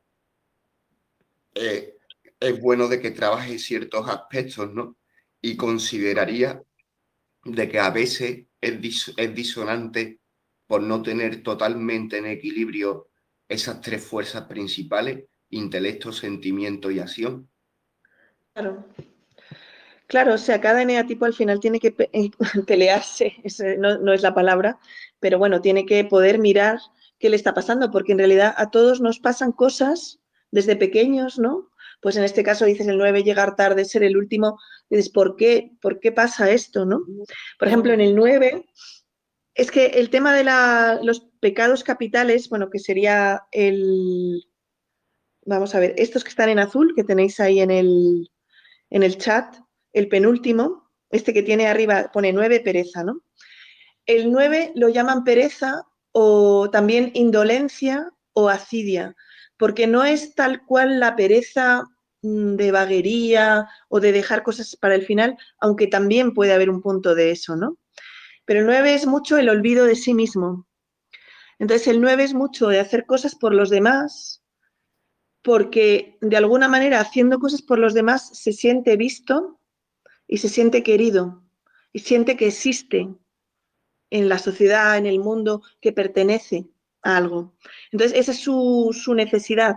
eh, es bueno de que trabaje ciertos aspectos, ¿no? Y consideraría de que a veces es, dis es disonante por no tener totalmente en equilibrio esas tres fuerzas principales, intelecto, sentimiento y acción. claro, claro, o sea, cada eneatipo al final tiene que pe pelearse, ese no, no es la palabra, pero bueno, tiene que poder mirar qué le está pasando, porque en realidad a todos nos pasan cosas desde pequeños, ¿no? Pues en este caso dices el nueve, llegar tarde, ser el último, dices, ¿por qué? ¿Por qué pasa esto, no? Por ejemplo, en el nueve, es que el tema de la, los pecados capitales, bueno, que sería el, vamos a ver, estos que están en azul, que tenéis ahí en el, en el chat, el penúltimo, este que tiene arriba, pone nueve, pereza, ¿no? El nueve lo llaman pereza o también indolencia o acidia, porque no es tal cual la pereza de vaguería o de dejar cosas para el final, aunque también puede haber un punto de eso, ¿no? Pero el nueve es mucho el olvido de sí mismo. Entonces el nueve es mucho de hacer cosas por los demás, porque de alguna manera haciendo cosas por los demás se siente visto y se siente querido y siente que existe en la sociedad, en el mundo, que pertenece a algo. Entonces, esa es su, su necesidad.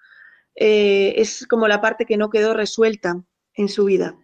Eh, es como la parte que no quedó resuelta en su vida.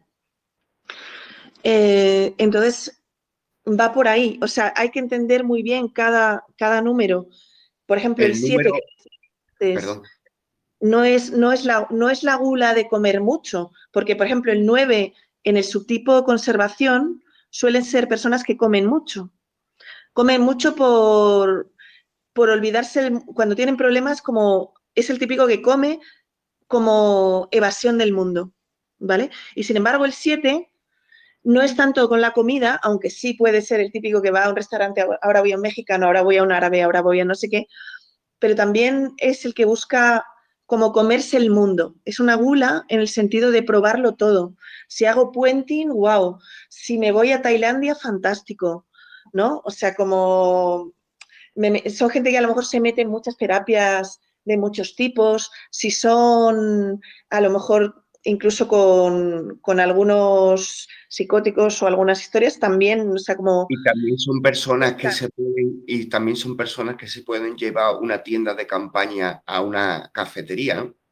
Eh, entonces, va por ahí. O sea, hay que entender muy bien cada, cada número. Por ejemplo, el El siete número, que es, perdón, no, es, no, es la, no es la gula de comer mucho, porque, por ejemplo, el nueve en el subtipo conservación suelen ser personas que comen mucho. Comen mucho por, por olvidarse, el, cuando tienen problemas, como es el típico que come como evasión del mundo, ¿vale? Y sin embargo, el siete no es tanto con la comida, aunque sí puede ser el típico que va a un restaurante, ahora voy a un mexicano, ahora voy a un árabe, ahora voy a no sé qué, pero también es el que busca como comerse el mundo. Es una gula en el sentido de probarlo todo. Si hago puenting, wow. Si me voy a Tailandia, fantástico, ¿no? O sea, como me, son gente que a lo mejor se mete en muchas terapias de muchos tipos, si son a lo mejor incluso con, con algunos psicóticos o algunas historias también, o sea, como y también son personas que buscan. se pueden, y también son personas que se pueden llevar una tienda de campaña a una cafetería, ¿no?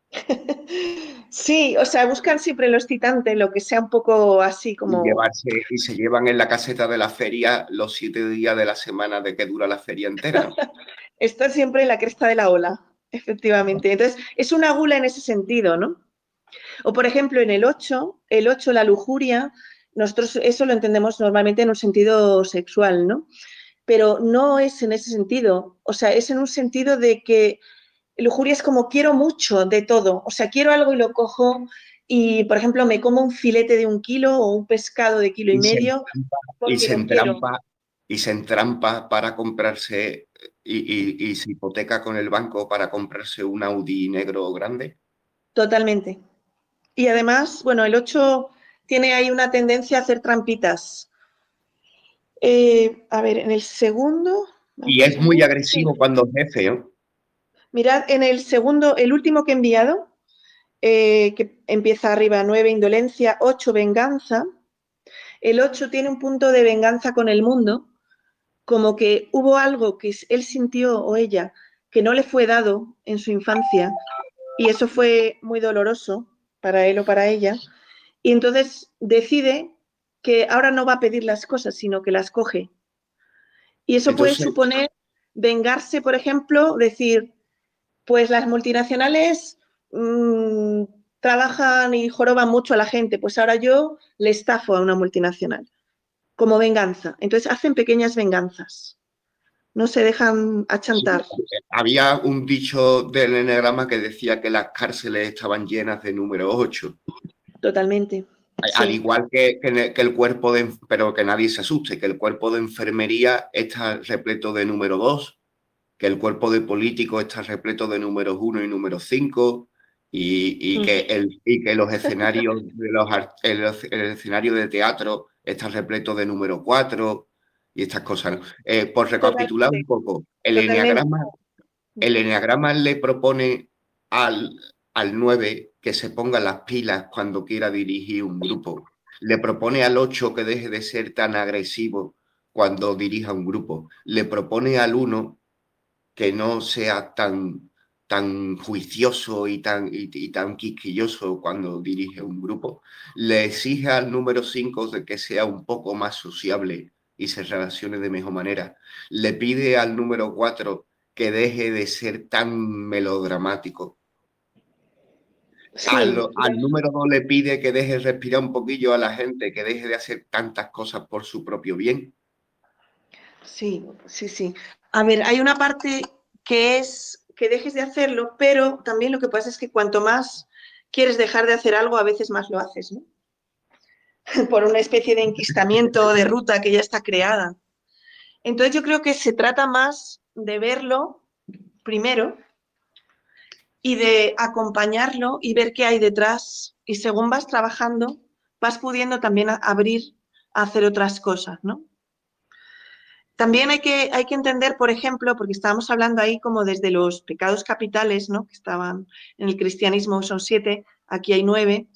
Sí, o sea, buscan siempre lo excitante, lo que sea un poco así Y, como... llevarse, y se llevan en la caseta de la feria los siete días de la semana de que dura la feria entera, ¿no? Está siempre en la cresta de la ola, efectivamente. Entonces, es una gula en ese sentido, ¿no? O, por ejemplo, en el ocho, el ocho, la lujuria, nosotros eso lo entendemos normalmente en un sentido sexual, ¿no? Pero no es en ese sentido. O sea, es en un sentido de que lujuria es como quiero mucho de todo. O sea, quiero algo y lo cojo y, por ejemplo, me como un filete de un kilo o un pescado de kilo y Y se medio entrampa, y porque se lo quiero. entrampa, y se entrampa para comprarse y, y, y se hipoteca con el banco para comprarse un Audi negro grande. Totalmente. Y además, bueno, el ocho tiene ahí una tendencia a hacer trampitas. Eh, a ver, en el segundo, Y vamos es a muy ver. Sí, agresivo cuando es jefe, ¿no? mirad, en el segundo, el último que he enviado, eh, que empieza arriba, nueve, indolencia, ocho, venganza. El ocho tiene un punto de venganza con el mundo, como que hubo algo que él sintió o ella que no le fue dado en su infancia y eso fue muy doloroso para él o para ella. Y entonces decide que ahora no va a pedir las cosas, sino que las coge. Y eso puede Entonces, suponer vengarse, por ejemplo, decir, pues las multinacionales mmm, trabajan y joroban mucho a la gente, pues ahora yo le estafo a una multinacional como venganza. Entonces hacen pequeñas venganzas, no se dejan sí, achantar. había un dicho del eneagrama que decía que las cárceles estaban llenas de número ocho. Totalmente. Al Sí. igual que, que, que el cuerpo de, pero que nadie se asuste, que el cuerpo de enfermería está repleto de número dos, que el cuerpo de político está repleto de números uno y número cinco, y, y, que, el, y que los escenarios de los el, el escenario de teatro está repleto de número cuatro y estas cosas, ¿no? Eh, por recapitular un Totalmente, poco, el totalmente. eneagrama, el eneagrama le propone al, al nueve que se ponga las pilas cuando quiera dirigir un grupo. Le propone al ocho que deje de ser tan agresivo cuando dirija un grupo. Le propone al uno que no sea tan, tan juicioso y tan, y, y tan quisquilloso cuando dirige un grupo. Le exige al número cinco de que sea un poco más sociable y se relacione de mejor manera. Le pide al número cuatro que deje de ser tan melodramático. Al, Sí, al número dos le pide que deje respirar un poquillo a la gente, que deje de hacer tantas cosas por su propio bien. sí, sí, sí. A ver, hay una parte que es que dejes de hacerlo, pero también lo que pasa es que cuanto más quieres dejar de hacer algo, a veces más lo haces, ¿no? Por una especie de enquistamiento de ruta que ya está creada. Entonces yo creo que se trata más de verlo primero y de acompañarlo y ver qué hay detrás. Y según vas trabajando, vas pudiendo también abrir a hacer otras cosas, ¿no? También hay que, hay que entender, por ejemplo, porque estábamos hablando ahí como desde los pecados capitales, ¿no? Que estaban en el cristianismo, son siete, aquí hay nueve,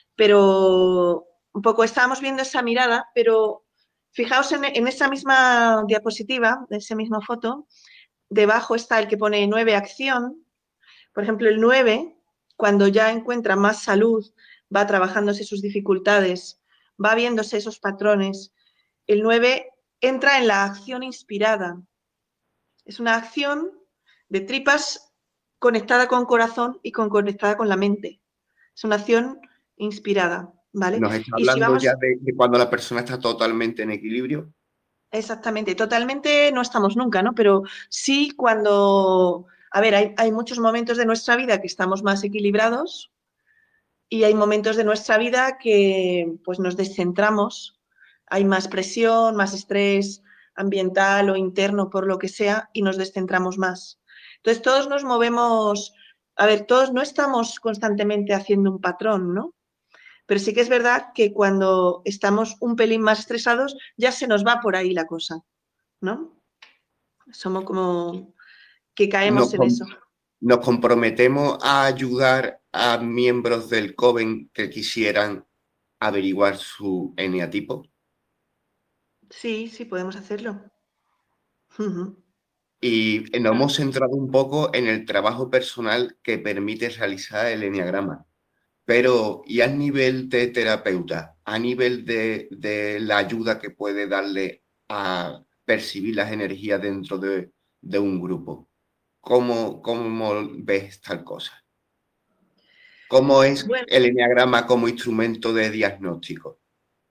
pero un poco estábamos viendo esa mirada, pero fijaos en, en esa misma diapositiva, de esa misma foto, debajo está el que pone nueve acción. Por ejemplo, el nueve, cuando ya encuentra más salud, va trabajándose sus dificultades, va viéndose esos patrones. El nueve entra en la acción inspirada. Es una acción de tripas conectada con corazón y con, conectada con la mente. Es una acción inspirada, ¿vale? Nos está Y si hablando ya vamos, de, de cuando la persona está totalmente en equilibrio. exactamente, totalmente no estamos nunca, ¿no? Pero sí cuando, a ver, hay, hay muchos momentos de nuestra vida que estamos más equilibrados y hay momentos de nuestra vida que pues nos descentramos, hay más presión, más estrés ambiental o interno por lo que sea y nos descentramos más. Entonces todos nos movemos, a ver, todos no estamos constantemente haciendo un patrón, ¿no? Pero sí que es verdad que cuando estamos un pelín más estresados ya se nos va por ahí la cosa, ¿no? Somos como que Nos, caemos en eso. nos comprometemos a ayudar a miembros del Coven que quisieran averiguar su eneatipo. Sí, sí, podemos hacerlo. Uh -huh. Y nos hemos centrado un poco en el trabajo personal que permite realizar el eneagrama. Pero, ¿y a nivel de terapeuta? A nivel de, de la ayuda que puede darle a percibir las energías dentro de, de un grupo. ¿Cómo, cómo ves tal cosa? ¿Cómo es Bueno, el eneagrama como instrumento de diagnóstico?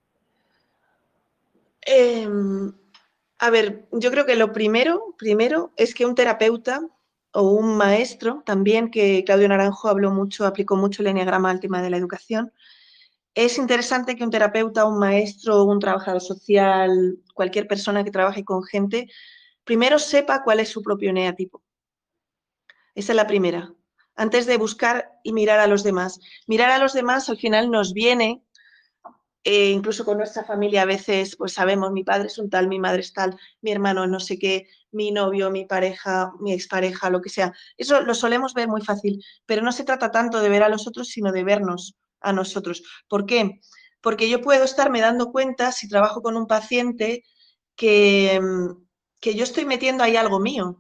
eh, a ver, yo creo que lo primero, primero es que un terapeuta o un maestro, también que Claudio Naranjo habló mucho, aplicó mucho el eneagrama al tema de la educación, es interesante que un terapeuta, un maestro, un trabajador social, cualquier persona que trabaje con gente, primero sepa cuál es su propio eneatipo. Esa es la primera. Antes de buscar y mirar a los demás. Mirar a los demás al final nos viene, eh, incluso con nuestra familia a veces, pues sabemos, mi padre es un tal, mi madre es tal, mi hermano no sé qué, mi novio, mi pareja, mi expareja, lo que sea. Eso lo solemos ver muy fácil, pero no se trata tanto de ver a los otros, sino de vernos a nosotros. ¿Por qué? Porque yo puedo estarme dando cuenta si trabajo con un paciente que, que yo estoy metiendo ahí algo mío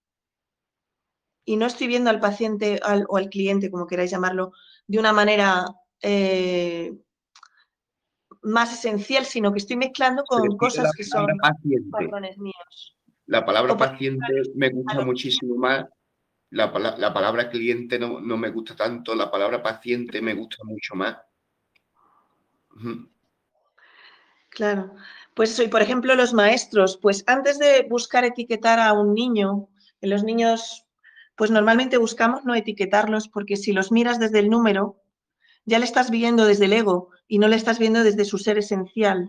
y no estoy viendo al paciente al, o al cliente, como queráis llamarlo, de una manera eh, más esencial, sino que estoy mezclando Se con refiere a cosas la que palabra son paciente. patrones míos. La palabra O por ejemplo, paciente me a gusta los, muchísimo más. La, pala- la palabra cliente no, no me gusta tanto. La palabra paciente me gusta mucho más. Ujú. claro, pues eso, y por ejemplo los maestros, pues antes de buscar etiquetar a un niño, en los niños, pues normalmente buscamos no etiquetarlos porque si los miras desde el número, ya le estás viendo desde el ego y no le estás viendo desde su ser esencial.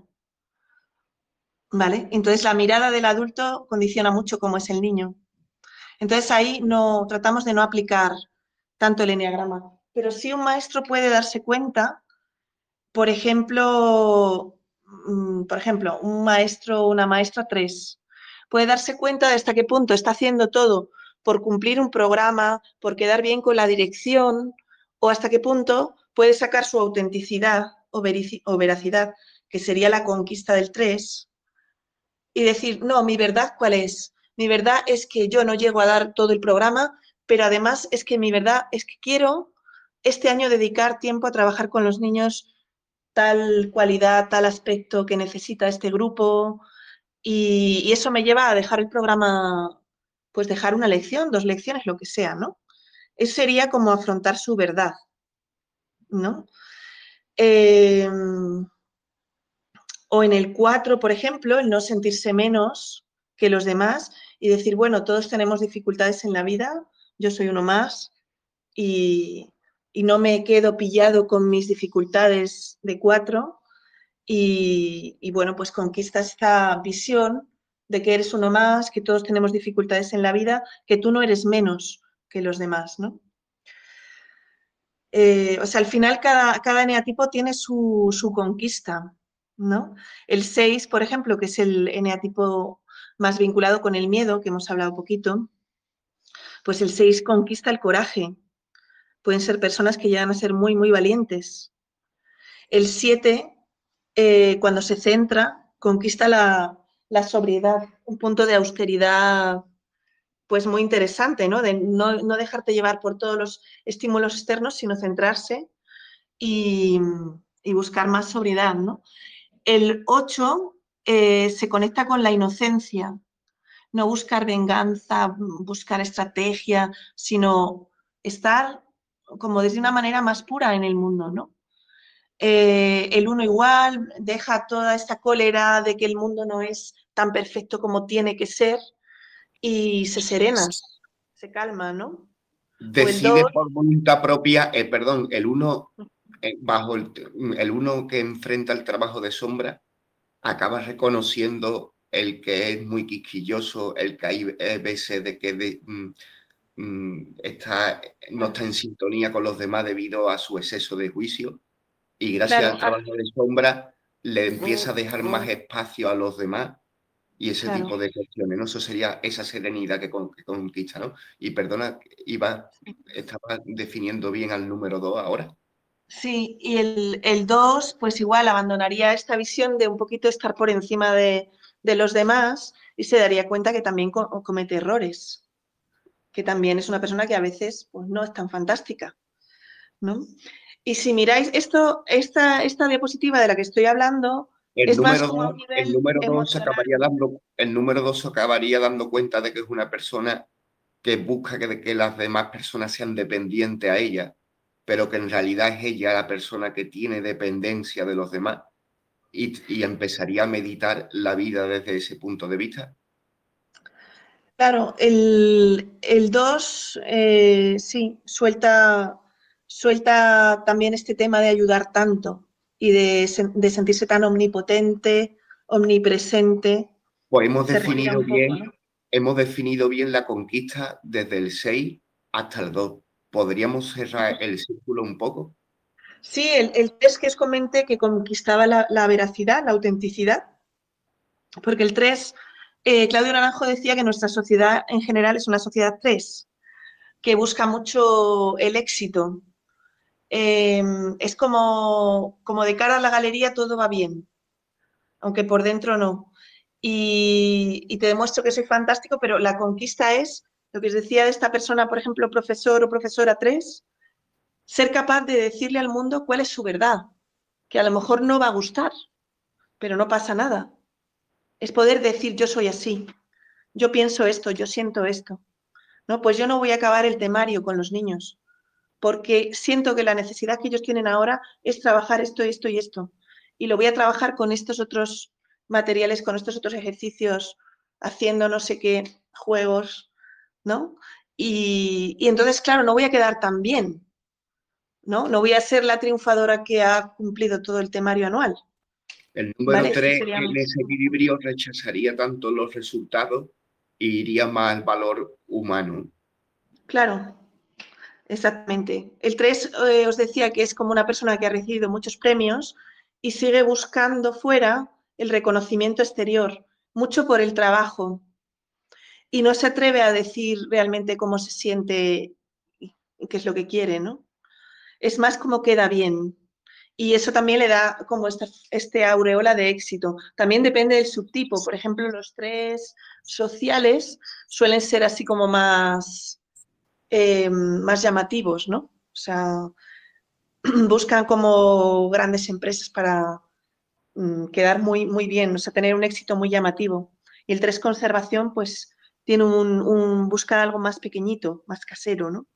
¿Vale? Entonces la mirada del adulto condiciona mucho cómo es el niño. Entonces ahí no tratamos de no aplicar tanto el eneagrama. Pero sí un maestro puede darse cuenta, por ejemplo, mm, por ejemplo, un maestro o una maestra tres puede darse cuenta de hasta qué punto está haciendo todo por cumplir un programa, por quedar bien con la dirección, o hasta qué punto puede sacar su autenticidad o, o veracidad, que sería la conquista del tres y decir, no, mi verdad, ¿cuál es? Mi verdad es que yo no llego a dar todo el programa, pero además es que mi verdad es que quiero este año dedicar tiempo a trabajar con los niños tal cualidad, tal aspecto que necesita este grupo y, y eso me lleva a dejar el programa, pues dejar una lección, dos lecciones, lo que sea, ¿no? Eso sería como afrontar su verdad, ¿no? Eh, O en el cuatro, por ejemplo, el no sentirse menos que los demás y decir, bueno, todos tenemos dificultades en la vida, yo soy uno más y, y no me quedo pillado con mis dificultades de cuatro y, y, bueno, pues conquista esta visión de que eres uno más, que todos tenemos dificultades en la vida, que tú no eres menos que los demás, ¿no? Eh, o sea, al final cada, cada eneatipo tiene su, su conquista, ¿no? El seis, por ejemplo, que es el eneatipo más vinculado con el miedo, que hemos hablado poquito, pues el seis conquista el coraje. Pueden ser personas que llegan a ser muy, muy valientes. El siete, eh, cuando se centra, conquista la, la sobriedad, un punto de austeridad pues muy interesante, ¿no? De no, no dejarte llevar por todos los estímulos externos, sino centrarse y, y buscar más sobriedad, ¿no? El ocho eh, se conecta con la inocencia, no buscar venganza, buscar estrategia, sino estar como desde una manera más pura en el mundo, ¿no? Eh, el uno igual deja toda esta cólera de que el mundo no es tan perfecto como tiene que ser y se serena, se calma, ¿no? O el Decide dos, por voluntad propia, eh, perdón, el uno, eh, bajo el, el uno que enfrenta el trabajo de sombra, acaba reconociendo el que es muy quisquilloso, el que hay veces de que de, mm, mm, está, no está en sintonía con los demás debido a su exceso de juicio, y gracias claro, al trabajo de sombra le empieza a dejar más espacio a los demás y ese claro. tipo de cuestiones, ¿no? Eso sería esa serenidad que, con, que conquista, ¿no? Y perdona, iba, estaba definiendo bien al número dos ahora. Sí, y el, el dos, pues igual abandonaría esta visión de un poquito estar por encima de, de los demás y se daría cuenta que también co comete errores, que también es una persona que a veces pues, no es tan fantástica, ¿no? Y si miráis esto, esta, esta diapositiva de la que estoy hablando, El es más número como a dos, un el nivel número dos se emocional. acabaría dando, el número dos se acabaría dando cuenta de que es una persona que busca que, que las demás personas sean dependientes a ella, pero que en realidad es ella la persona que tiene dependencia de los demás y, y empezaría a meditar la vida desde ese punto de vista. Claro, el, el dos, eh, sí, suelta, suelta también este tema de ayudar tanto y de, de sentirse tan omnipotente, omnipresente. Pues hemos Se retira definido un poco, bien, ¿no? hemos definido bien la conquista desde el seis hasta el dos. ¿Podríamos cerrar el círculo un poco? Sí, el, el tres que os comenté que conquistaba la, la veracidad, la autenticidad, porque el tres, eh, Claudio Naranjo decía que nuestra sociedad en general es una sociedad tres, que busca mucho el éxito. Eh, es como, como de cara a la galería todo va bien, aunque por dentro no. Y, y te demuestro que soy fantástico, pero la conquista es, lo que os decía de esta persona, por ejemplo, profesor o profesora tres, ser capaz de decirle al mundo cuál es su verdad, que a lo mejor no va a gustar, pero no pasa nada. Es poder decir yo soy así, yo pienso esto, yo siento esto. No, pues yo no voy a acabar el temario con los niños, porque siento que la necesidad que ellos tienen ahora es trabajar esto, esto y esto. Y lo voy a trabajar con estos otros materiales, con estos otros ejercicios, haciendo no sé qué juegos, ¿no? Y, y entonces, claro, no voy a quedar tan bien, ¿no? No voy a ser la triunfadora que ha cumplido todo el temario anual, El número ¿vale? Este tres sería en más ese como... equilibrio rechazaría tanto los resultados e iría más al valor humano. Claro, exactamente. El tres eh, os decía que es como una persona que ha recibido muchos premios y sigue buscando fuera el reconocimiento exterior, mucho por el trabajo, y no se atreve a decir realmente cómo se siente y qué es lo que quiere, ¿no? Es más como queda bien. Y eso también le da como esta, este aureola de éxito. También depende del subtipo. Por ejemplo, los tres sociales suelen ser así como más, eh, más llamativos, ¿no? O sea, buscan como grandes empresas para mm, quedar muy, muy bien, o sea, tener un éxito muy llamativo. Y el tres conservación, pues, tiene un, un buscar algo más pequeñito, más casero, ¿no?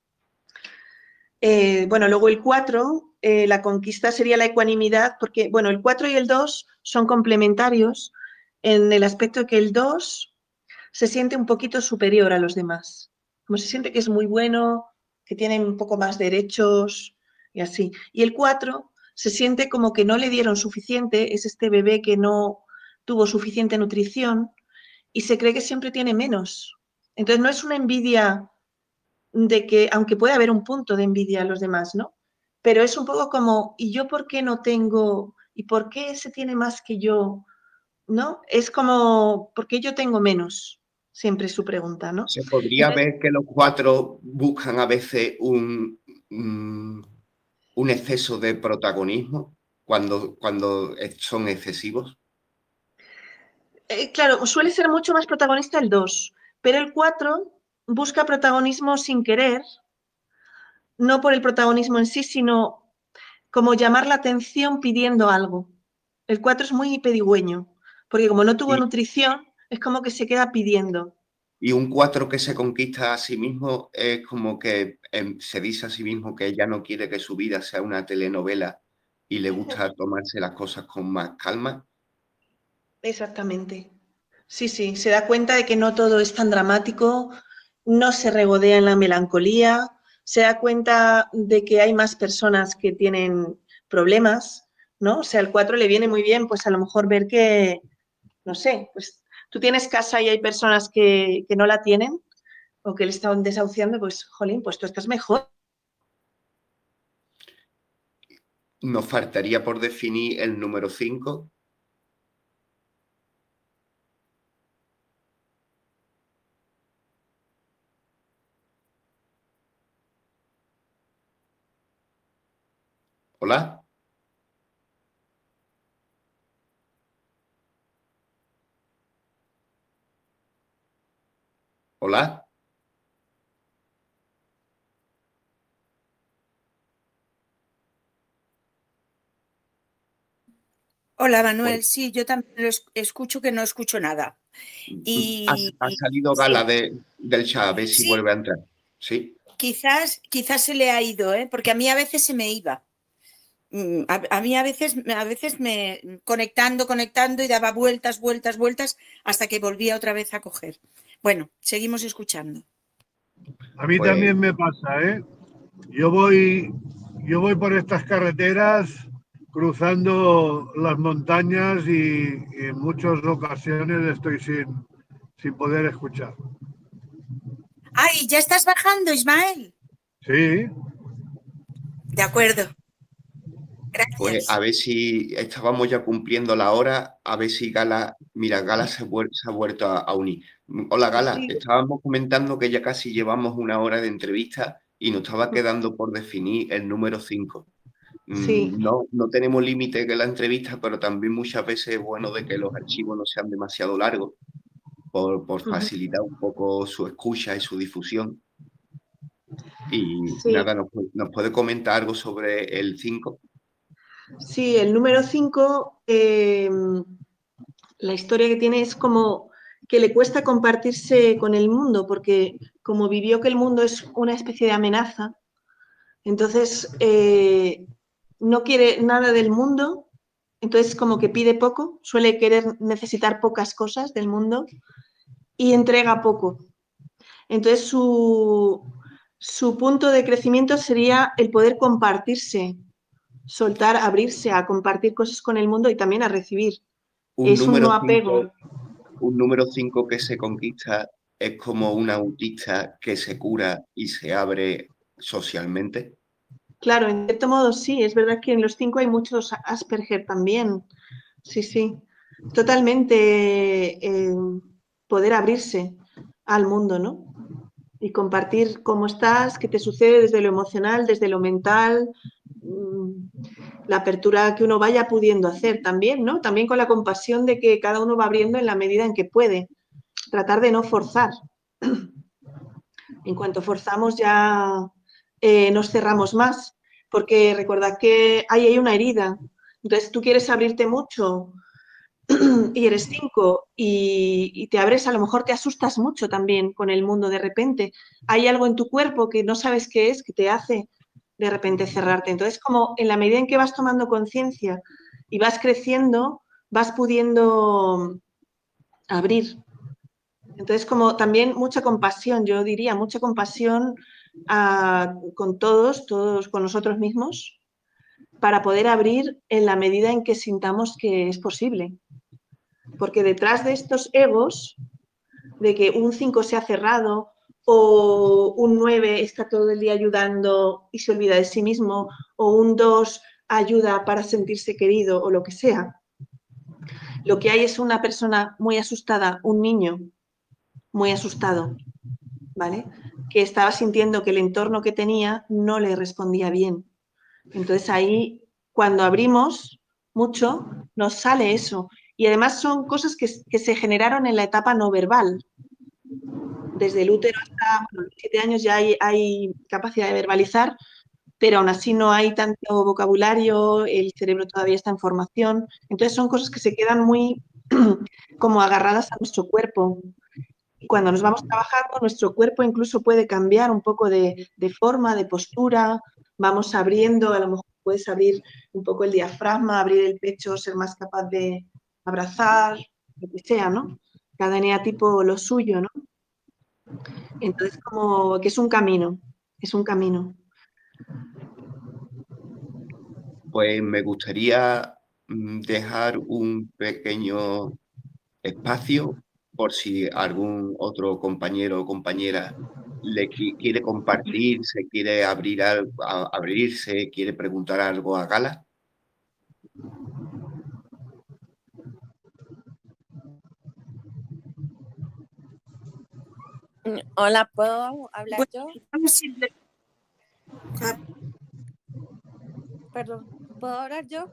Eh, bueno, luego el cuatro, eh, la conquista sería la ecuanimidad, porque, bueno, el cuatro y el dos son complementarios en el aspecto que el dos se siente un poquito superior a los demás, como se siente que es muy bueno, que tiene un poco más derechos y así. Y el cuatro se siente como que no le dieron suficiente, es este bebé que no tuvo suficiente nutrición y se cree que siempre tiene menos. Entonces no es una envidia de que, aunque puede haber un punto de envidia a los demás, ¿no? Pero es un poco como, ¿y yo por qué no tengo? ¿Y por qué ese tiene más que yo? ¿No? Es como, ¿por qué yo tengo menos? Siempre es su pregunta, ¿no? Se podría Entonces, ver que los cuatro buscan a veces un, un, un exceso de protagonismo cuando, cuando son excesivos. eh, claro, suele ser mucho más protagonista el dos, pero el cuatro busca protagonismo sin querer, no por el protagonismo en sí, sino como llamar la atención pidiendo algo. El cuatro es muy pedigüeño, porque como no tuvo Y, nutrición, es como que se queda pidiendo. y un cuatro que se conquista a sí mismo es como que em, se dice a sí mismo que ella no quiere que su vida sea una telenovela y le gusta tomarse las cosas con más calma. Exactamente. Sí, sí, se da cuenta de que no todo es tan dramático, no se regodea en la melancolía, se da cuenta de que hay más personas que tienen problemas, ¿no? O sea, al cuatro le viene muy bien, pues a lo mejor ver que, no sé, pues tú tienes casa y hay personas que, que no la tienen o que le están desahuciando, pues, jolín, pues tú estás mejor. Nos faltaría por definir el número cinco. Hola. Hola. Hola, Manuel. Sí, yo también lo escucho, que no escucho nada. Ha, Y, ha salido sí, Gala de, del chat, a ver si sí, vuelve a entrar. Sí. quizás, quizás se le ha ido, ¿eh? Porque a mí a veces se me iba. Mm, A, a mí a veces, a veces me conectando, conectando y daba vueltas, vueltas, vueltas hasta que volvía otra vez a coger. Bueno, seguimos escuchando. A mí Pues, también me pasa, ¿eh? Yo voy, yo voy por estas carreteras cruzando las montañas y, y en muchas ocasiones estoy sin, sin poder escuchar. ¡Ay, ya estás bajando, Ismael! Sí. De acuerdo. pues Gracias. a ver si estábamos ya cumpliendo la hora, a ver si Gala, mira, Gala se, vuel- se ha vuelto a, a unir. Hola Gala, Sí. estábamos comentando que ya casi llevamos una hora de entrevista y nos estaba quedando por definir el número cinco. Sí. No, no tenemos límite que la entrevista, pero también muchas veces es bueno de que los archivos no sean demasiado largos por, por facilitar un poco su escucha y su difusión. Y Sí. nada, ¿nos, pu- nos puede comentar algo sobre el cinco? Sí, el número cinco, eh, la historia que tiene es como que le cuesta compartirse con el mundo, porque como vivió que el mundo es una especie de amenaza, entonces eh, no quiere nada del mundo, entonces como que pide poco, suele querer necesitar pocas cosas del mundo y entrega poco. Entonces su, su punto de crecimiento sería el poder compartirse, soltar, abrirse a compartir cosas con el mundo y también a recibir. Un Es un número no cinco, apego. un número cinco que se conquista es como un autista que se cura y se abre socialmente. Claro, en cierto modo sí, es verdad que en los cinco hay muchos Asperger también. Sí, sí, totalmente eh, poder abrirse al mundo, ¿no? Y compartir cómo estás, qué te sucede desde lo emocional, desde lo mental, mm, la apertura que uno vaya pudiendo hacer también, ¿no? También con la compasión de que cada uno va abriendo en la medida en que puede. Tratar de no forzar. En cuanto forzamos ya eh, nos cerramos más, porque recordad que ahí hay una herida. Entonces tú quieres abrirte mucho y eres cinco y, y te abres, a lo mejor te asustas mucho también con el mundo de repente. Hay algo en tu cuerpo que no sabes qué es, que te hace de repente cerrarte. Entonces, como en la medida en que vas tomando conciencia y vas creciendo, vas pudiendo abrir. Entonces, como también mucha compasión, yo diría, mucha compasión a, con todos, todos con nosotros mismos, para poder abrir en la medida en que sintamos que es posible. Porque detrás de estos egos, de que un cinco se ha cerrado o un nueve está todo el día ayudando y se olvida de sí mismo, o un dos ayuda para sentirse querido o lo que sea, lo que hay es una persona muy asustada, un niño muy asustado, ¿vale? Que estaba sintiendo que el entorno que tenía no le respondía bien. Entonces ahí, cuando abrimos mucho, nos sale eso. Y además son cosas que, que se generaron en la etapa no verbal. Desde el útero hasta bueno, los siete años ya hay, hay capacidad de verbalizar, pero aún así no hay tanto vocabulario, el cerebro todavía está en formación. Entonces son cosas que se quedan muy como agarradas a nuestro cuerpo. Y cuando nos vamos trabajando, nuestro cuerpo incluso puede cambiar un poco de, de, forma, de postura, vamos abriendo, a lo mejor puedes abrir un poco el diafragma, abrir el pecho, ser más capaz de abrazar, lo que sea, ¿no? Cada eneatipo lo suyo, ¿no? Entonces, como que es un camino, es un camino. Pues me gustaría mm, dejar un pequeño espacio por si algún otro compañero o compañera le qui- quiere compartir, se quiere abrir al- a- abrirse, quiere preguntar algo a Gala. Hola, ¿puedo hablar yo? Perdón, ¿puedo hablar yo?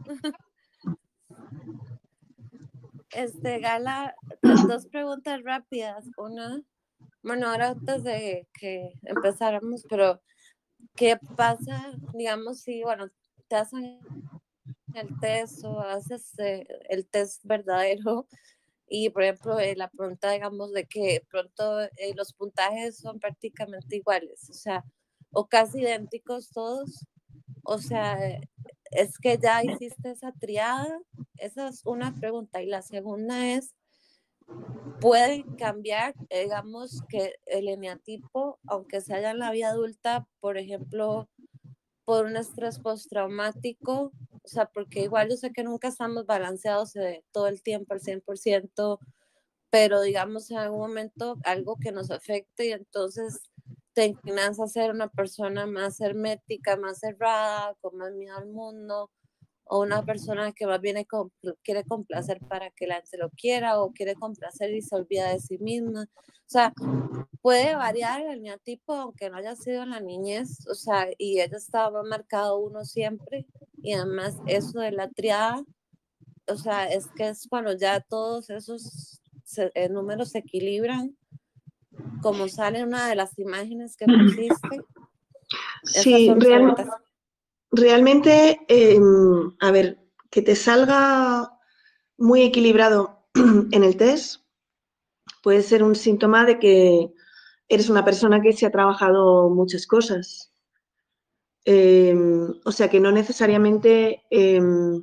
Este, Gala, dos preguntas rápidas. Una, Bueno, ahora antes de que empezáramos, pero ¿qué pasa, digamos, si, bueno, te hacen el test o haces eh, el test verdadero y, por ejemplo, eh, la pregunta, digamos, de que pronto eh, los puntajes son prácticamente iguales, o sea, o casi idénticos todos, o sea, es que ya hiciste esa triada, esa es una pregunta. Y la segunda es, puede cambiar, eh, digamos, que el eneatipo, aunque sea ya en la vida adulta, por ejemplo, por un estrés postraumático, o sea, porque igual yo sé que nunca estamos balanceados eh, todo el tiempo al cien por ciento, pero digamos en algún momento algo que nos afecte y entonces te inclinas a ser una persona más hermética, más cerrada, con más miedo al mundo, o una persona que más bien quiere complacer para que la gente lo quiera, o quiere complacer y se olvida de sí misma. O sea, puede variar el neotipo, aunque no haya sido en la niñez, o sea, y ella estaba marcado uno siempre, y además eso de la triada, o sea, es que es cuando ya todos esos se, eh, números se equilibran, como sale en una de las imágenes que pusiste. Esas Sí, son mis real, preguntas. realmente, eh, a ver, que te salga muy equilibrado en el test puede ser un síntoma de que eres una persona que se ha trabajado muchas cosas. Eh, o sea, que no necesariamente eh,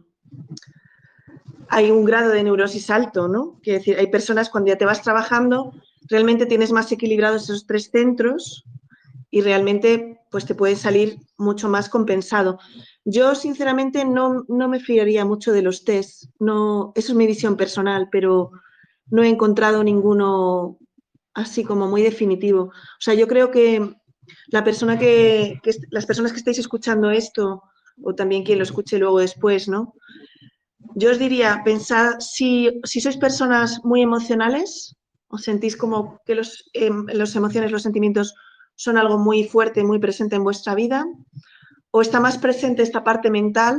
hay un grado de neurosis alto, ¿no? Quiero decir, hay personas cuando ya te vas trabajando, realmente tienes más equilibrados esos tres centros y realmente pues te puede salir mucho más compensado. Yo, sinceramente, no, no me fiaría mucho de los tests. No, eso es mi visión personal, pero no he encontrado ninguno así como muy definitivo. O sea, yo creo que la persona que, que las personas que estáis escuchando esto, o también quien lo escuche luego después, ¿no? Yo os diría, pensad, si, si sois personas muy emocionales, os sentís como que los, eh, los emociones, los sentimientos son algo muy fuerte, muy presente en vuestra vida, o está más presente esta parte mental,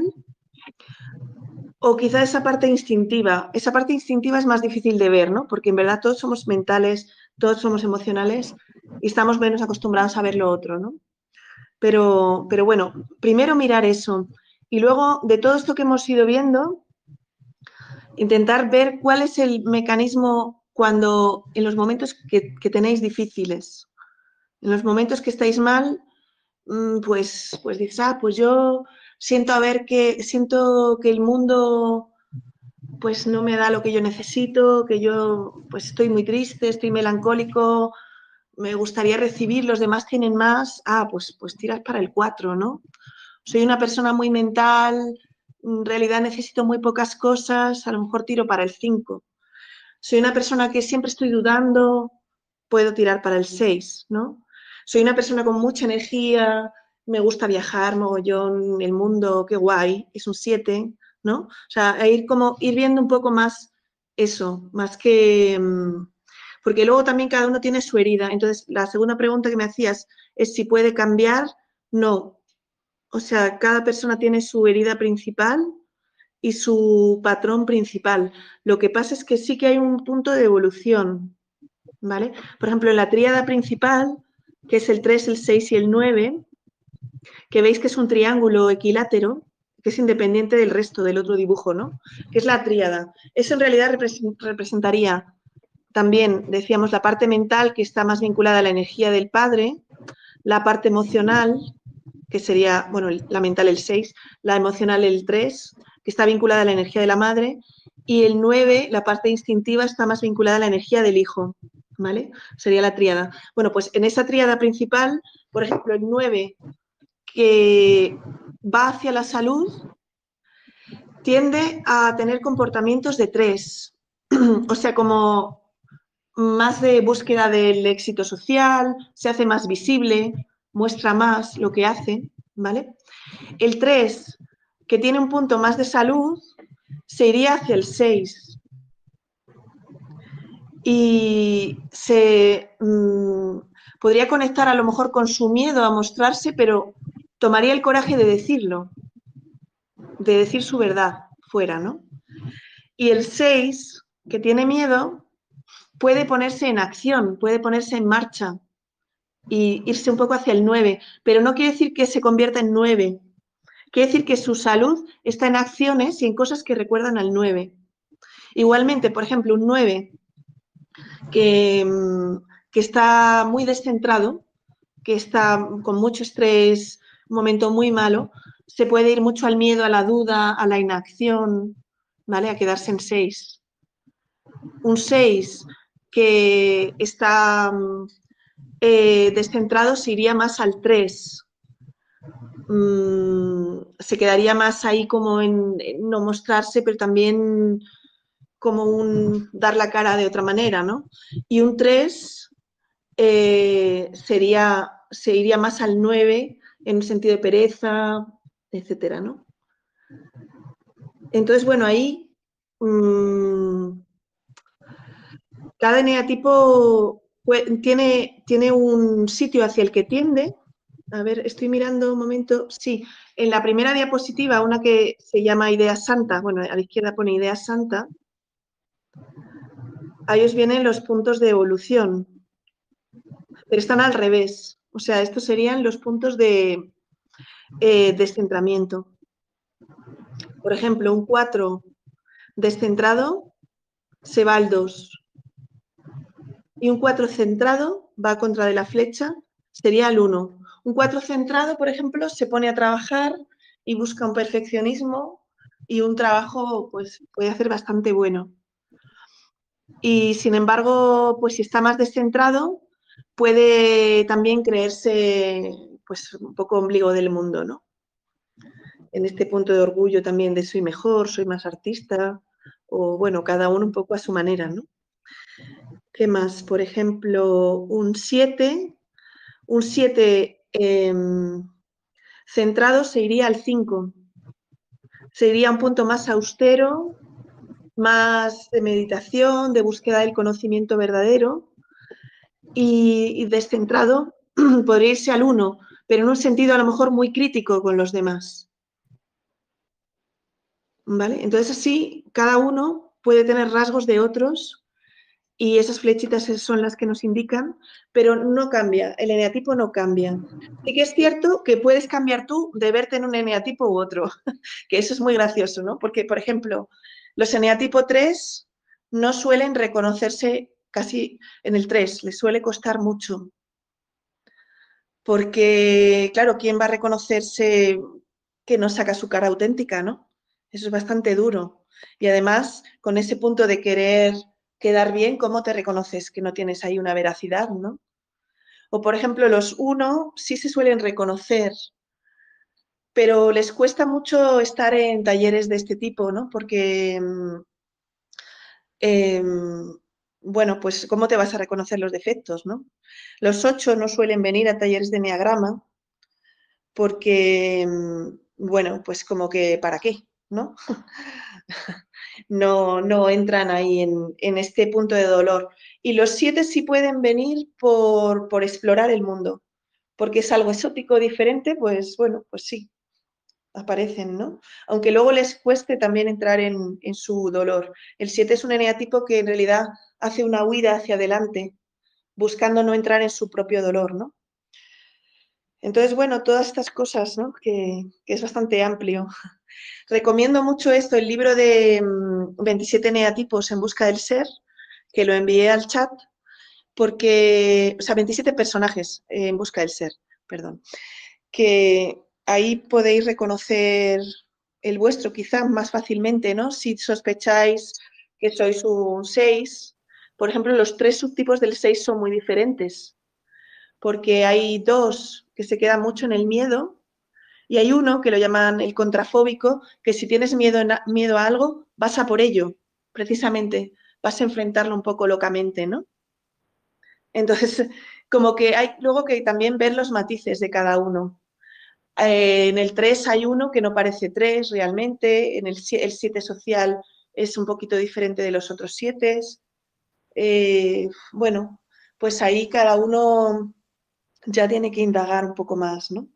o quizá esa parte instintiva. Esa parte instintiva es más difícil de ver, ¿no? Porque en verdad todos somos mentales, todos somos emocionales y estamos menos acostumbrados a ver lo otro, ¿no? Pero, pero bueno, primero mirar eso y luego de todo esto que hemos ido viendo, intentar ver cuál es el mecanismo cuando en los momentos que, que tenéis difíciles, en los momentos que estáis mal, pues, pues dices, ah, pues yo siento a ver que siento que el mundo pues no me da lo que yo necesito, que yo pues estoy muy triste, estoy melancólico, me gustaría recibir, los demás tienen más, ah, pues, pues tiras para el cuatro, ¿no? Soy una persona muy mental, en realidad necesito muy pocas cosas, a lo mejor tiro para el cinco. Soy una persona que siempre estoy dudando, puedo tirar para el seis, ¿no? Soy una persona con mucha energía, me gusta viajar, mogollón, el mundo, qué guay, es un siete, ¿no? O sea, ir como, ir viendo un poco más eso, más que... Porque luego también cada uno tiene su herida. Entonces, la segunda pregunta que me hacías es si puede cambiar. No. O sea, cada persona tiene su herida principal y su patrón principal. Lo que pasa es que sí que hay un punto de evolución, ¿vale? Por ejemplo, en la tríada principal, que es el tres, el seis y el nueve, que veis que es un triángulo equilátero, que es independiente del resto del otro dibujo, ¿no? Que es la tríada. Eso en realidad representaría también, decíamos, la parte mental, que está más vinculada a la energía del padre, la parte emocional, que sería, bueno, la mental el seis, la emocional el tres, que está vinculada a la energía de la madre, y el nueve, la parte instintiva, está más vinculada a la energía del hijo, ¿vale? Sería la tríada. Bueno, pues en esa tríada principal, por ejemplo, el nueve, que va hacia la salud, tiende a tener comportamientos de tres, o sea, como más de búsqueda del éxito social, se hace más visible, muestra más lo que hace, ¿vale? El tres, que tiene un punto más de salud, se iría hacia el seis y se mmm, podría conectar a lo mejor con su miedo a mostrarse, pero tomaría el coraje de decirlo, de decir su verdad fuera, ¿no? Y el seis, que tiene miedo, puede ponerse en acción, puede ponerse en marcha y irse un poco hacia el nueve, pero no quiere decir que se convierta en nueve. Quiere decir que su salud está en acciones y en cosas que recuerdan al nueve. Igualmente, por ejemplo, un nueve que, que está muy descentrado, que está con mucho estrés, un momento muy malo, se puede ir mucho al miedo, a la duda, a la inacción, ¿vale? A quedarse en seis. Un seis que está eh, descentrado se iría más al tres. Mm, se quedaría más ahí como en, en no mostrarse, pero también como un dar la cara de otra manera, ¿no? Y un tres eh, sería, se iría más al nueve en un sentido de pereza, etcétera, ¿no? Entonces, bueno, ahí mmm, cada eneatipo tiene, tiene un sitio hacia el que tiende. A ver, estoy mirando un momento. Sí, en la primera diapositiva, una que se llama Idea Santa, bueno, a la izquierda pone Idea Santa, ahí os vienen los puntos de evolución, pero están al revés. O sea, estos serían los puntos de eh, descentramiento. Por ejemplo, un cuatro descentrado se va al dos. Y un cuatro centrado va contra de la flecha, sería el uno. Un cuatro centrado, por ejemplo, se pone a trabajar y busca un perfeccionismo y un trabajo pues puede hacer bastante bueno. Y sin embargo, pues si está más descentrado, puede también creerse pues un poco ombligo del mundo, ¿no? En este punto de orgullo también de soy mejor, soy más artista, o bueno, cada uno un poco a su manera, ¿no? ¿Qué más? Por ejemplo, un siete, un siete eh, centrado se iría al cinco. Se iría a un punto más austero, más de meditación, de búsqueda del conocimiento verdadero, y, y descentrado podría irse al uno, pero en un sentido a lo mejor muy crítico con los demás. ¿Vale? Entonces así cada uno puede tener rasgos de otros y esas flechitas son las que nos indican, pero no cambia, el eneatipo no cambia. Sí que es cierto que puedes cambiar tú de verte en un eneatipo u otro, que eso es muy gracioso, ¿no? Porque, por ejemplo, los eneatipo tres no suelen reconocerse casi en el tres, les suele costar mucho. Porque, claro, ¿quién va a reconocerse que no saca su cara auténtica, ¿no? Eso es bastante duro. Y además, con ese punto de querer quedar bien, ¿cómo te reconoces que no tienes ahí una veracidad, ¿no? O, por ejemplo, los uno sí se suelen reconocer, pero les cuesta mucho estar en talleres de este tipo, ¿no? Porque, eh, bueno, pues, ¿cómo te vas a reconocer los defectos, ¿no? Los ocho no suelen venir a talleres de enneagrama porque, bueno, pues como que, ¿para qué? ¿No? No, no entran ahí en, en este punto de dolor. Y los siete sí pueden venir por, por explorar el mundo, porque es algo exótico, diferente, pues bueno, pues sí, aparecen, ¿no? Aunque luego les cueste también entrar en, en su dolor. El siete es un eneatipo que en realidad hace una huida hacia adelante, buscando no entrar en su propio dolor, ¿no? Entonces, bueno, todas estas cosas, ¿no? Que, que es bastante amplio. Recomiendo mucho esto, el libro de mmm, veintisiete eneatipos en busca del ser, que lo envié al chat, porque, o sea, veintisiete personajes en busca del ser, perdón, que ahí podéis reconocer el vuestro quizá más fácilmente, ¿no? Si sospecháis que sois un seis, por ejemplo, los tres subtipos del seis son muy diferentes, porque hay dos que se quedan mucho en el miedo, y hay uno que lo llaman el contrafóbico, que si tienes miedo, en, miedo a algo, vas a por ello, precisamente, vas a enfrentarlo un poco locamente, ¿no? Entonces, como que hay luego que también ver los matices de cada uno. Eh, en el tres hay uno que no parece tres realmente, en el siete social es un poquito diferente de los otros siete. Eh, bueno, pues ahí cada uno ya tiene que indagar un poco más, ¿no?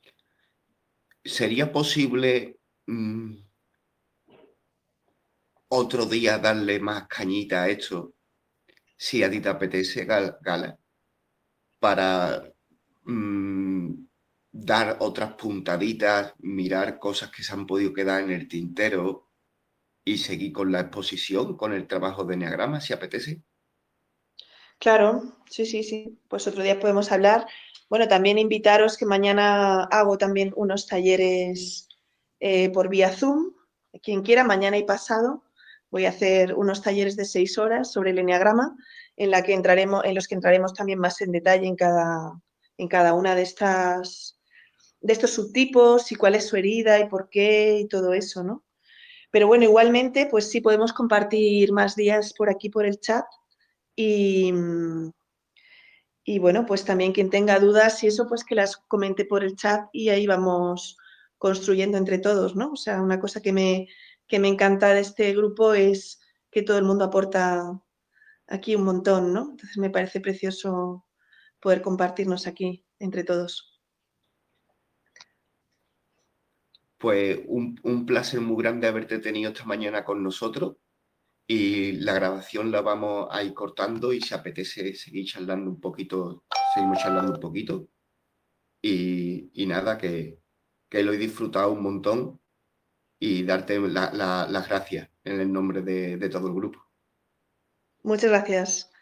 ¿Sería posible mmm, otro día darle más cañita a esto, si a ti te apetece, Gala, para mmm, dar otras puntaditas, mirar cosas que se han podido quedar en el tintero y seguir con la exposición, con el trabajo de Enneagrama, si apetece. Claro, sí, sí, sí. Pues otro día podemos hablar. Bueno, también invitaros que mañana hago también unos talleres eh, por vía Zoom. Quien quiera, mañana y pasado, voy a hacer unos talleres de seis horas sobre el enneagrama, en, la que entraremos, en los que entraremos también más en detalle en cada, en cada una de estas, de estos subtipos y cuál es su herida y por qué y todo eso, ¿no? Pero bueno, igualmente, pues sí podemos compartir más días por aquí, por el chat. Y, y bueno, pues también quien tenga dudas y eso, pues que las comente por el chat y ahí vamos construyendo entre todos, ¿no? O sea, una cosa que me, que me encanta de este grupo es que todo el mundo aporta aquí un montón, ¿no? Entonces me parece precioso poder compartirnos aquí entre todos. Pues un, un placer muy grande haberte tenido esta mañana con nosotros. Y la grabación la vamos a ir cortando y si apetece seguir charlando un poquito, seguimos charlando un poquito. Y, y nada, que, que lo he disfrutado un montón y darte la, la, las gracias en el nombre de, de todo el grupo. Muchas gracias.